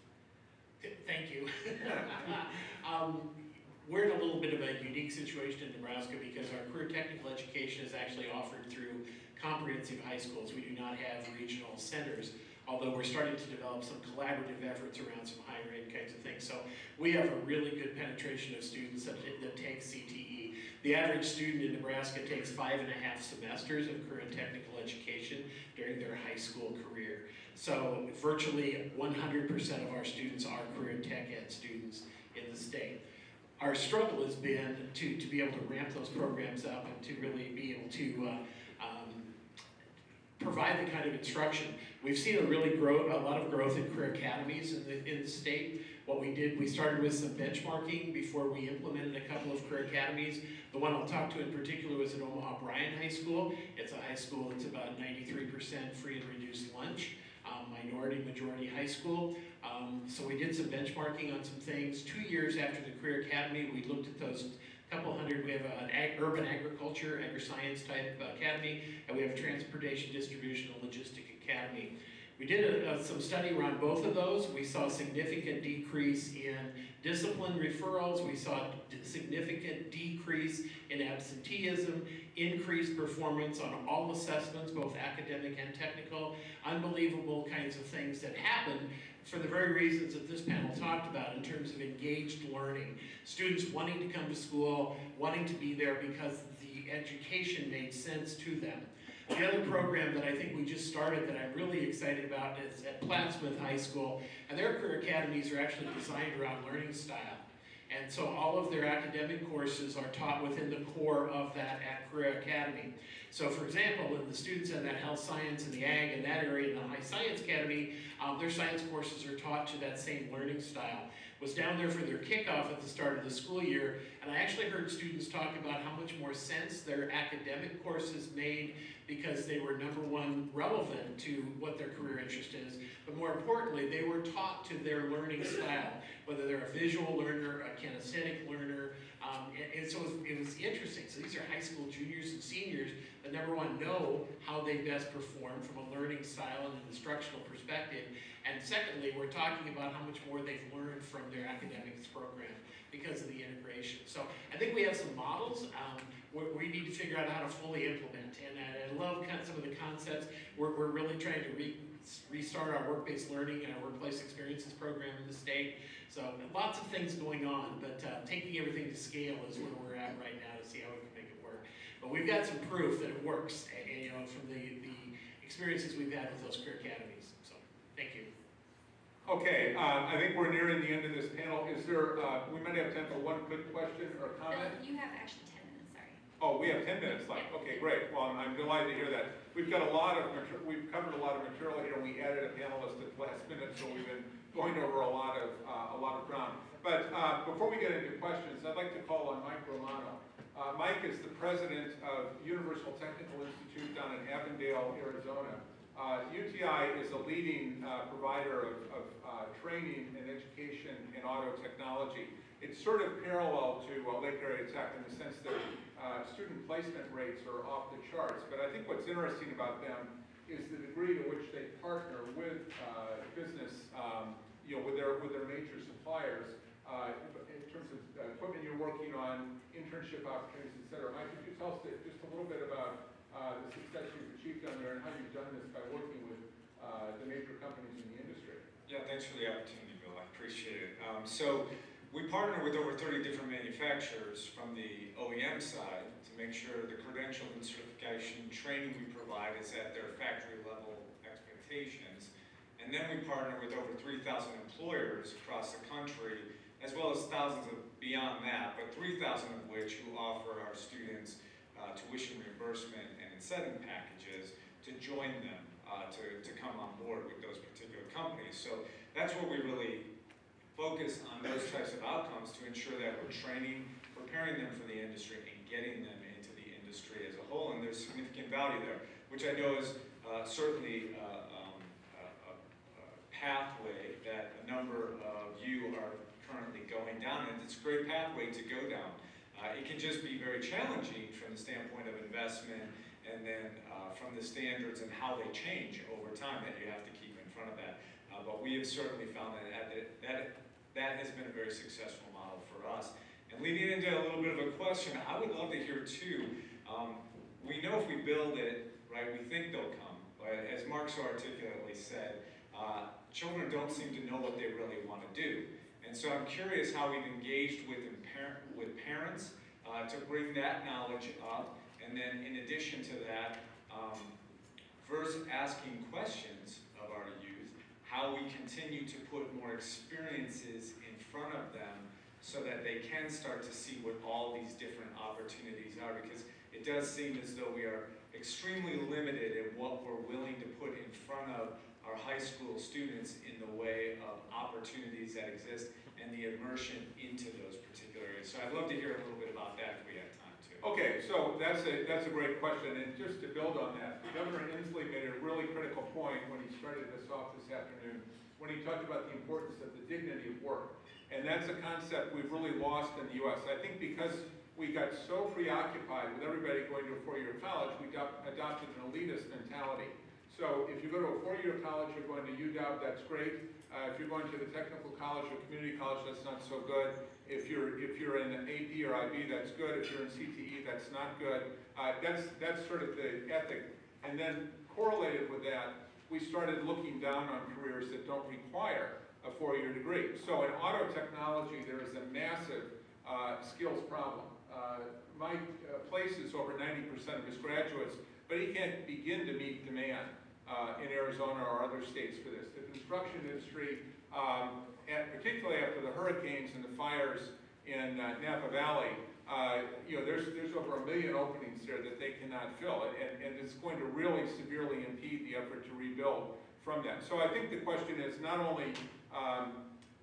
Thank you. um, we're in a little bit of a unique situation in Nebraska because our career technical education is actually offered through comprehensive high schools. We do not have regional centers, although we're starting to develop some collaborative efforts around some higher ed kinds of things. So we have a really good penetration of students that, that take C T E. The average student in Nebraska takes five and a half semesters of career and technical education during their high school career. So virtually one hundred percent of our students are career and tech ed students in the state. Our struggle has been to, to be able to ramp those programs up and to really be able to uh, um, provide the kind of instruction. We've seen a really grow, a lot of growth in career academies in the, in the state. What we did, we started with some benchmarking before we implemented a couple of career academies. The one I'll talk to in particular was at Omaha Bryan High School. It's a high school that's about ninety-three percent free and reduced lunch, um, minority majority high school. Um, so we did some benchmarking on some things. Two years after the career academy, we looked at those couple hundred. We have an ag urban agriculture, agri-science type academy, and we have a transportation, distribution, and logistic academy. We did a, a, some study around both of those. We saw a significant decrease in discipline referrals. We saw a significant decrease in absenteeism, increased performance on all assessments, both academic and technical. Unbelievable kinds of things that happened for the very reasons that this panel talked about in terms of engaged learning. Students wanting to come to school, wanting to be there because the education made sense to them. The other program that I think we just started that I'm really excited about is at Plattsmouth High School, and their career academies are actually designed around learning style. And so all of their academic courses are taught within the core of that at Career Academy. So for example, in the students in that health science and the ag in that area in the High Science Academy, um, their science courses are taught to that same learning style. was down there for their kickoff at the start of the school year, and I actually heard students talk about how much more sense their academic courses made because they were, number one, relevant to what their career interest is, but more importantly, they were taught to their learning style, whether they're a visual learner, a kinesthetic learner, um, and, and so it was, it was interesting. So these are high school juniors and seniors that, number one, know how they best perform from a learning style and an instructional perspective, and secondly, we're talking about how much more they've learned from their academics program because of the integration. So I think we have some models um, where we need to figure out how to fully implement. And I, I love kind of some of the concepts. We're, we're really trying to re, restart our work-based learning and our workplace experiences program in the state. So lots of things going on, but uh, taking everything to scale is where we're at right now to see how we can make it work. But we've got some proof that it works, and, you know, from the, the experiences we've had with those career academies. So thank you. Okay, uh, I think we're nearing the end of this panel. Is there, uh, we might have time for one quick question or comment? No, you have actually ten minutes, sorry. Oh, we have ten minutes left. Okay, great. Well, I'm delighted to hear that. We've got a lot of, mater- we've covered a lot of material here. We added a panelist at the last minute, so we've been going over a lot of, uh, a lot of ground. But uh, before we get into questions, I'd like to call on Mike Romano. Uh, Mike is the president of Universal Technical Institute down in Avondale, Arizona. Uh, U T I is a leading uh, provider of, of uh, training and education in auto technology. It's sort of parallel to uh, Lake Area Tech in the sense that uh, student placement rates are off the charts. But I think what's interesting about them is the degree to which they partner with uh, business, um, you know, with their with their major suppliers uh, in terms of uh, equipment you're working on, internship opportunities, et cetera. Mike, could you tell us just a little bit about Uh, the success you've achieved down there and how you've done this by working with uh, the major companies in the industry? Yeah, thanks for the opportunity, Bill. I appreciate it. Um, so we partner with over thirty different manufacturers from the O E M side to make sure the credential and certification training we provide is at their factory level expectations. And then we partner with over three thousand employers across the country, as well as thousands of beyond that, but three thousand of which who offer our students Uh, tuition reimbursement and incentive packages to join them, uh, to, to come on board with those particular companies. So that's where we really focus on those types of outcomes to ensure that we're training, preparing them for the industry, and getting them into the industry as a whole. And there's significant value there, which I know is uh, certainly uh, um, a, a, a pathway that a number of you are currently going down, and it's a great pathway to go down. Uh, it can just be very challenging from the standpoint of investment and then uh, from the standards and how they change over time that you have to keep in front of that. Uh, but we have certainly found that, that that that has been a very successful model for us. And leading into a little bit of a question, I would love to hear too, um, we know if we build it, right, we think they'll come. But as Mark so articulately said, uh, children don't seem to know what they really want to do. And so I'm curious how we've engaged with, with parents uh, to bring that knowledge up. And then in addition to that, um, first asking questions of our youth, how we continue to put more experiences in front of them so that they can start to see what all these different opportunities are. Because it does seem as though we are extremely limited in what we're willing to put in front of our high school students in the way of opportunities that exist and the immersion into those particular areas. So I'd love to hear a little bit about that if we have time to. Okay, so that's a, that's a great question, and just to build on that, Governor Inslee made a really critical point when he started this off this afternoon, when he talked about the importance of the dignity of work. And that's a concept we've really lost in the U S I think because we got so preoccupied with everybody going to a four-year college, we adopted an elitist mentality. So if you go to a four-year college, you're going to U W, that's great. Uh, if you're going to the technical college or community college, that's not so good. If you're if you're in A P or I B, that's good. If you're in C T E, that's not good. Uh, that's that's sort of the ethic. And then correlated with that, we started looking down on careers that don't require a four-year degree. So in auto technology, there is a massive uh, skills problem. Uh, Mike uh, places over ninety percent of his graduates, but he can't begin to meet demand Uh, in Arizona or other states for this. The construction industry, um, and particularly after the hurricanes and the fires in uh, Napa Valley, uh, you know, there's there's over a million openings there that they cannot fill, and, and it's going to really severely impede the effort to rebuild from that. So I think the question is not only um,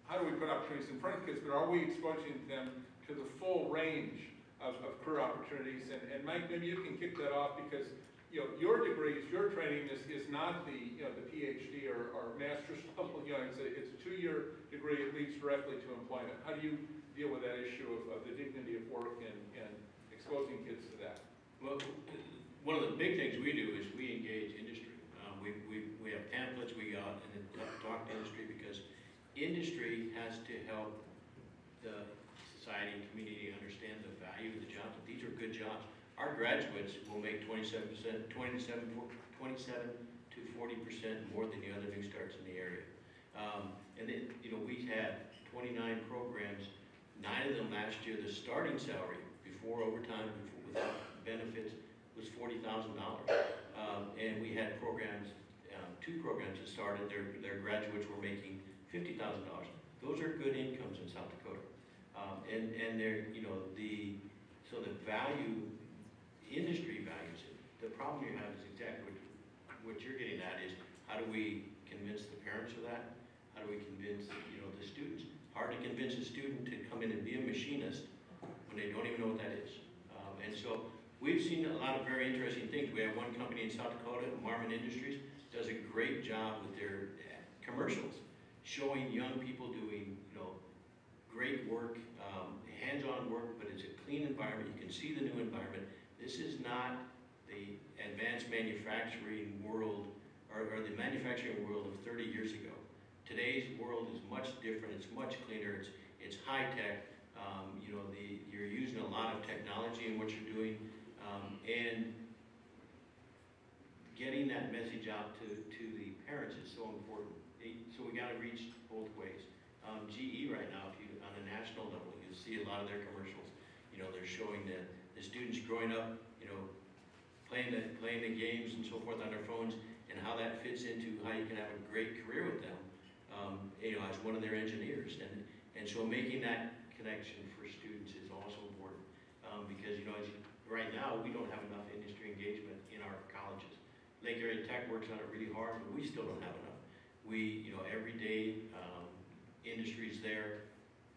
how do we put opportunities in front of kids, but are we exposing them to the full range of, of career opportunities? And, and Mike, maybe you can kick that off, because you know, your degrees, your training is, is not the, you know, the PhD or, or master's level, you know, it's a, it's a two-year degree, it leads directly to employment. How do you deal with that issue of, of the dignity of work and, and exposing kids to that? Well, one of the big things we do is we engage industry. Uh, we, we, we have pamphlets we got and then talk to industry, because industry has to help the society and community understand the value of the jobs. These are good jobs. Our graduates will make twenty-seven percent, twenty-seven, twenty-seven to forty percent more than the other new starts in the area. Um, and then, you know, we had twenty-nine programs, nine of them last year, the starting salary before overtime, before, without benefits, was forty thousand dollars. Um, and we had programs, um, two programs that started, their, their graduates were making fifty thousand dollars. Those are good incomes in South Dakota. Um, and, and they're, you know, the, so the value, industry values it. The problem you have is exactly what, what you're getting at, is how do we convince the parents of that? How do we convince, you know, the students? Hard to convince a student to come in and be a machinist when they don't even know what that is. Um, and so we've seen a lot of very interesting things. We have one company in South Dakota, Marmon Industries, does a great job with their commercials, showing young people doing, you know, great work, um, hands-on work, but it's a clean environment. You can see the new environment. This is not the advanced manufacturing world, or, or the manufacturing world of thirty years ago. Today's world is much different. It's much cleaner. It's it's high tech. Um, you know, the you're using a lot of technology in what you're doing, um, and getting that message out to to the parents is so important. It, so we got to reach both ways. Um, G E right now, if you on a national level, you see a lot of their commercials. You know, they're showing the the students growing up, you know, playing the, playing the games and so forth on their phones, and how that fits into how you can have a great career with them, um, you know, as one of their engineers. And, and so making that connection for students is also important, um, because, you know, as you, right now, we don't have enough industry engagement in our colleges. Lake Area Tech works on it really hard, but we still don't have enough. We, you know, every day, um, industry's there,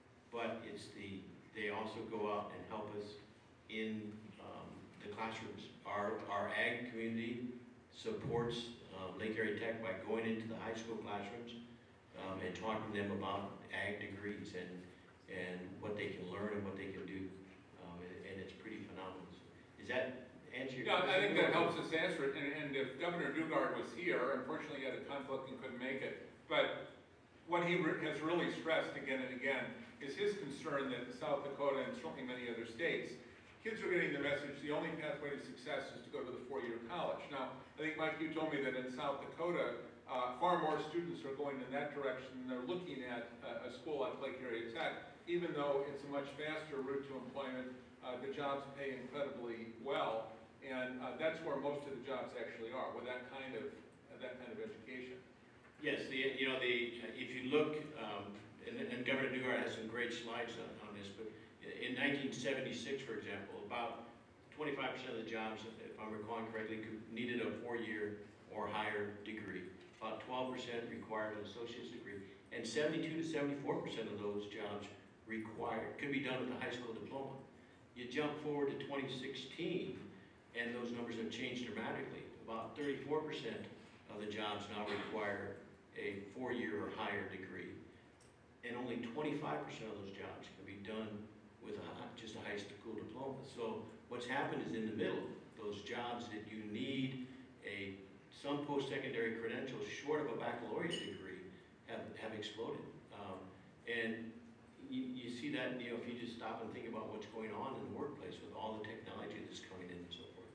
but it's the, they also go out and help us in um, the classrooms. Our, our ag community supports um, Lake Area Tech by going into the high school classrooms um, and talking to them about ag degrees and, and what they can learn and what they can do. Um, and, and it's pretty phenomenal. Does that answer your Yeah, question? I think that helps us answer it. And, and if Governor Dugard was here, unfortunately he had a conflict and couldn't make it, but what he re has really stressed again and again is his concern that in South Dakota and certainly many other states, kids are getting the message the only pathway to success is to go to the four-year college. Now, I think, Mike, you told me that in South Dakota, uh, far more students are going in that direction, and they're looking at uh, a school like Lake Area Tech, even though it's a much faster route to employment. Uh, the jobs pay incredibly well, and uh, that's where most of the jobs actually are, with that kind of uh, that kind of education. Yes, the, you know, the, if you look, um, and, and Governor Dugard has some great slides on, on this, but in nineteen seventy-six, for example, about twenty-five percent of the jobs, if I'm recalling correctly, needed a four-year or higher degree. About twelve percent required an associate's degree, and seventy-two to seventy-four percent of those jobs required, could be done with a high school diploma. You jump forward to twenty sixteen, and those numbers have changed dramatically. About thirty-four percent of the jobs now require a four-year or higher degree, and only twenty-five percent of those jobs can be done with a, just a high school diploma. So what's happened is in the middle, those jobs that you need a some post-secondary credentials short of a baccalaureate degree have, have exploded. Um, and you, you see that, you know, if you just stop and think about what's going on in the workplace with all the technology that's coming in and so forth.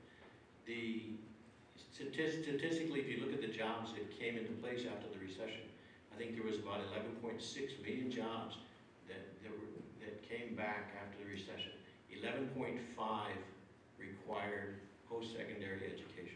The statistically, if you look at the jobs that came into place after the recession, I think there was about eleven point six million jobs that, that, were, that came back after the recession. eleven point five required post-secondary education.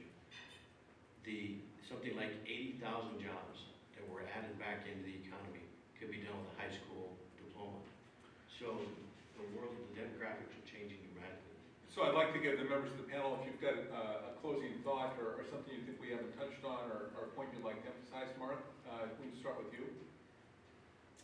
The, something like eighty thousand jobs that were added back into the economy could be done with a high school diploma. So the world of the demographics are changing dramatically. So I'd like to give the members of the panel, if you've got a, a closing thought or, or something you think we haven't touched on, or, or a point you'd like to emphasize. Mark, uh, we can start with you.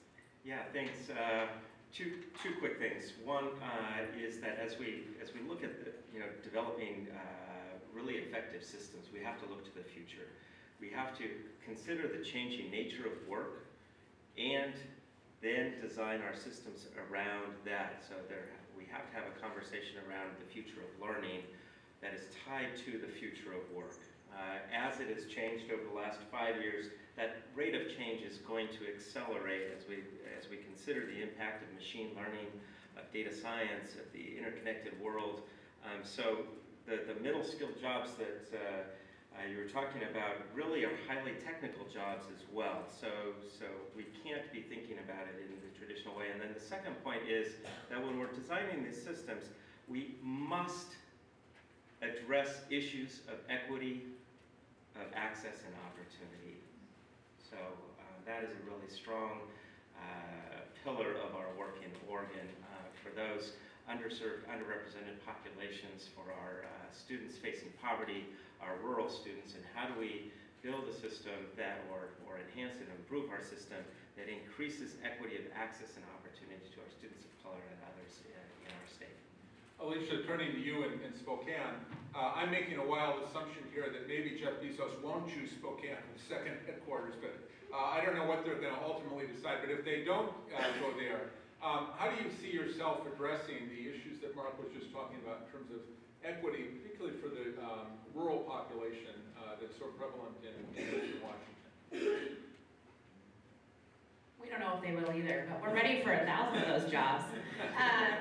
Yeah, thanks. Uh, two two quick things. One uh, is that as we as we look at the, you know developing uh, really effective systems, we have to look to the future. We have to consider the changing nature of work, and then design our systems around that. So there, we have to have a conversation around the future of learning that is tied to the future of work. Uh, as it has changed over the last five years, that rate of change is going to accelerate as we, as we consider the impact of machine learning, of data science, of the interconnected world. Um, so the, the middle skilled jobs that uh, uh, you were talking about really are highly technical jobs as well. So, so we can't be thinking about it in the traditional way. And then the second point is that when we're designing these systems, we must address issues of equity, of access and opportunity. So uh, that is a really strong uh, pillar of our work in Oregon uh, for those underserved, underrepresented populations, for our uh, students facing poverty, our rural students, and how do we build a system that, or, or enhance and improve our system that increases equity of access and opportunity to our students of color and others in, in our state. Alicia, turning to you in, in Spokane, uh, I'm making a wild assumption here that maybe Jeff Bezos won't choose Spokane for the second headquarters, but uh, I don't know what they're going to ultimately decide. But if they don't uh, go there, um, how do you see yourself addressing the issues that Mark was just talking about in terms of equity, particularly for the um, rural population uh, that's so prevalent in, in Washington? We don't know if they will either, but we're ready for a thousand of those jobs. Um,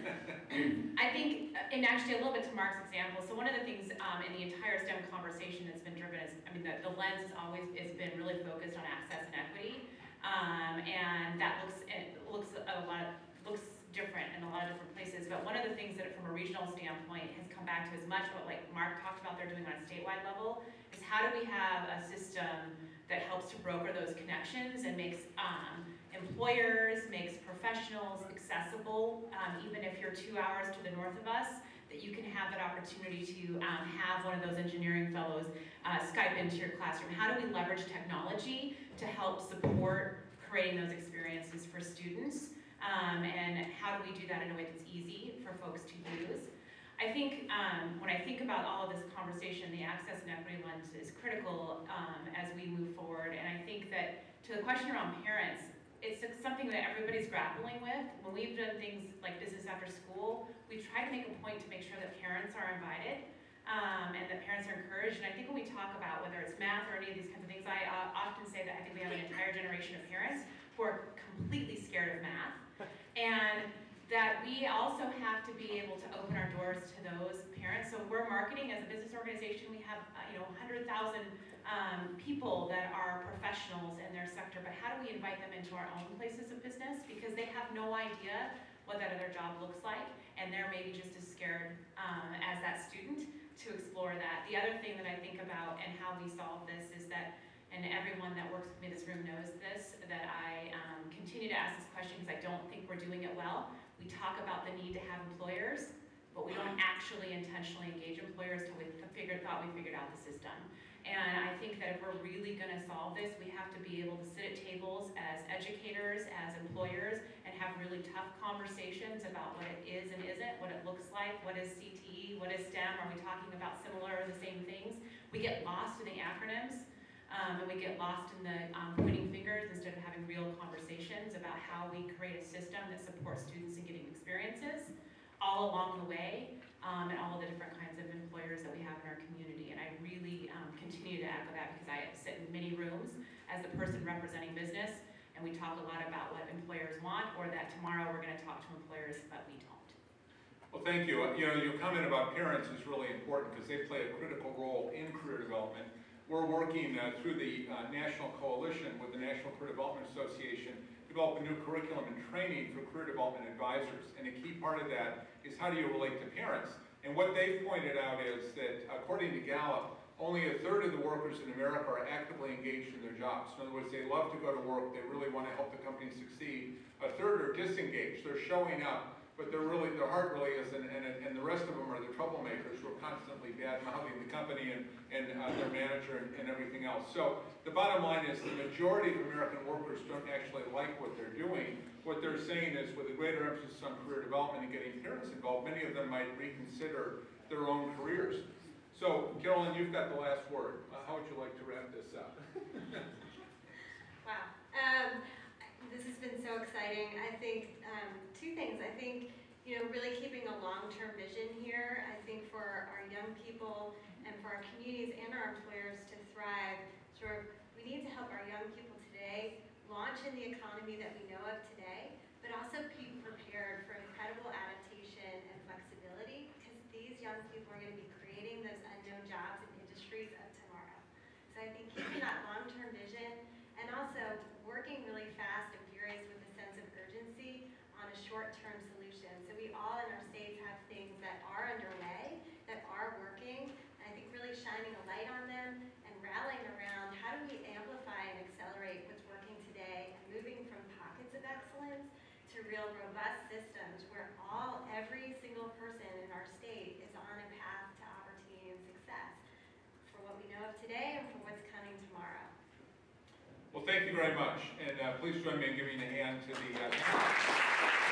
I think, and actually a little bit to Mark's example, so one of the things um, in the entire STEM conversation that's been driven is, I mean, the, the lens has always has been really focused on access and equity, um, and that looks it looks a lot looks different in a lot of different places. But one of the things that, from a regional standpoint, has come back to as much what like Mark talked about they're doing on a statewide level is how do we have a system that helps to broker those connections and makes um, employers, makes professionals accessible, um, even if you're two hours to the north of us, that you can have that opportunity to um, have one of those engineering fellows uh, Skype into your classroom. How do we leverage technology to help support creating those experiences for students? Um, and how do we do that in a way that's easy for folks to use? I think um, when I think about all of this conversation, the access and equity lens is critical um, as we move forward. And I think that to the question around parents, it's something that everybody's grappling with. When we've done things like business after school, we try to make a point to make sure that parents are invited um, and that parents are encouraged. And I think when we talk about whether it's math or any of these kinds of things, I uh, often say that I think we have an entire generation of parents who are completely scared of math. And that we also have to be able to open our doors to those parents. So we're marketing as a business organization. We have uh, you know one hundred thousand um, people that are professionals in their sector, but how do we invite them into our own places of business? Because they have no idea what that other job looks like, and they're maybe just as scared um, as that student to explore that. The other thing that I think about and how we solve this is that, and everyone that works with me in this room knows this, that I um, continue to ask this question because I don't think we're doing it well. We talk about the need to have employers, but we don't actually intentionally engage employers till we figured, thought we figured out the system. And I think that if we're really gonna solve this, we have to be able to sit at tables as educators, as employers, and have really tough conversations about what it is and isn't, what it looks like, what is C T E, what is STEM, are we talking about similar or the same things? We get lost in the acronyms. Um, and we get lost in the um, pointing fingers instead of having real conversations about how we create a system that supports students in getting experiences all along the way, um, and all of the different kinds of employers that we have in our community. And I really um, continue to echo that because I sit in many rooms as the person representing business, and we talk a lot about what employers want, or that tomorrow we're going to talk to employers, but we don't. Well, thank you. You know, your comment about parents is really important because they play a critical role in career development. We're working uh, through the uh, National Coalition with the National Career Development Association to develop a new curriculum and training for career development advisors. And a key part of that is how do you relate to parents? And what they've pointed out is that according to Gallup, only a third of the workers in America are actively engaged in their jobs. In other words, they love to go to work, they really want to help the company succeed. A third are disengaged, they're showing up, but they're really, their heart really isn't, and, and the rest of them are the troublemakers who are are constantly bad-mouthing the company and, and uh, their manager and, and everything else. So the bottom line is the majority of American workers don't actually like what they're doing. What they're saying is with a greater emphasis on career development and getting parents involved, many of them might reconsider their own careers. So, Carolyn, you've got the last word. Uh, how would you like to wrap this up? Wow. Um, this has been so exciting. I think um, two things. I think, you know, really keeping a long-term vision here. I think for our young people and for our communities and our employers to thrive, sort of, we need to help our young people today launch in the economy that we know of today, but also be prepared for incredible adaptation and flexibility, because these young people are going to be creating those unknown jobs and industries of tomorrow. So I think keeping that long-term vision and also working really fast and furious with a sense of urgency on a short-term solution. So we all in our states have things that are underway, that are working, and I think really shining a light on them and rallying around how do we amplify and accelerate what's working today and moving from pockets of excellence to real robust systems where all, every single person in our state is on a path to opportunity and success for what we know of today and for what's coming tomorrow. Well, thank you very much. And uh, please join me in giving a hand to the uh,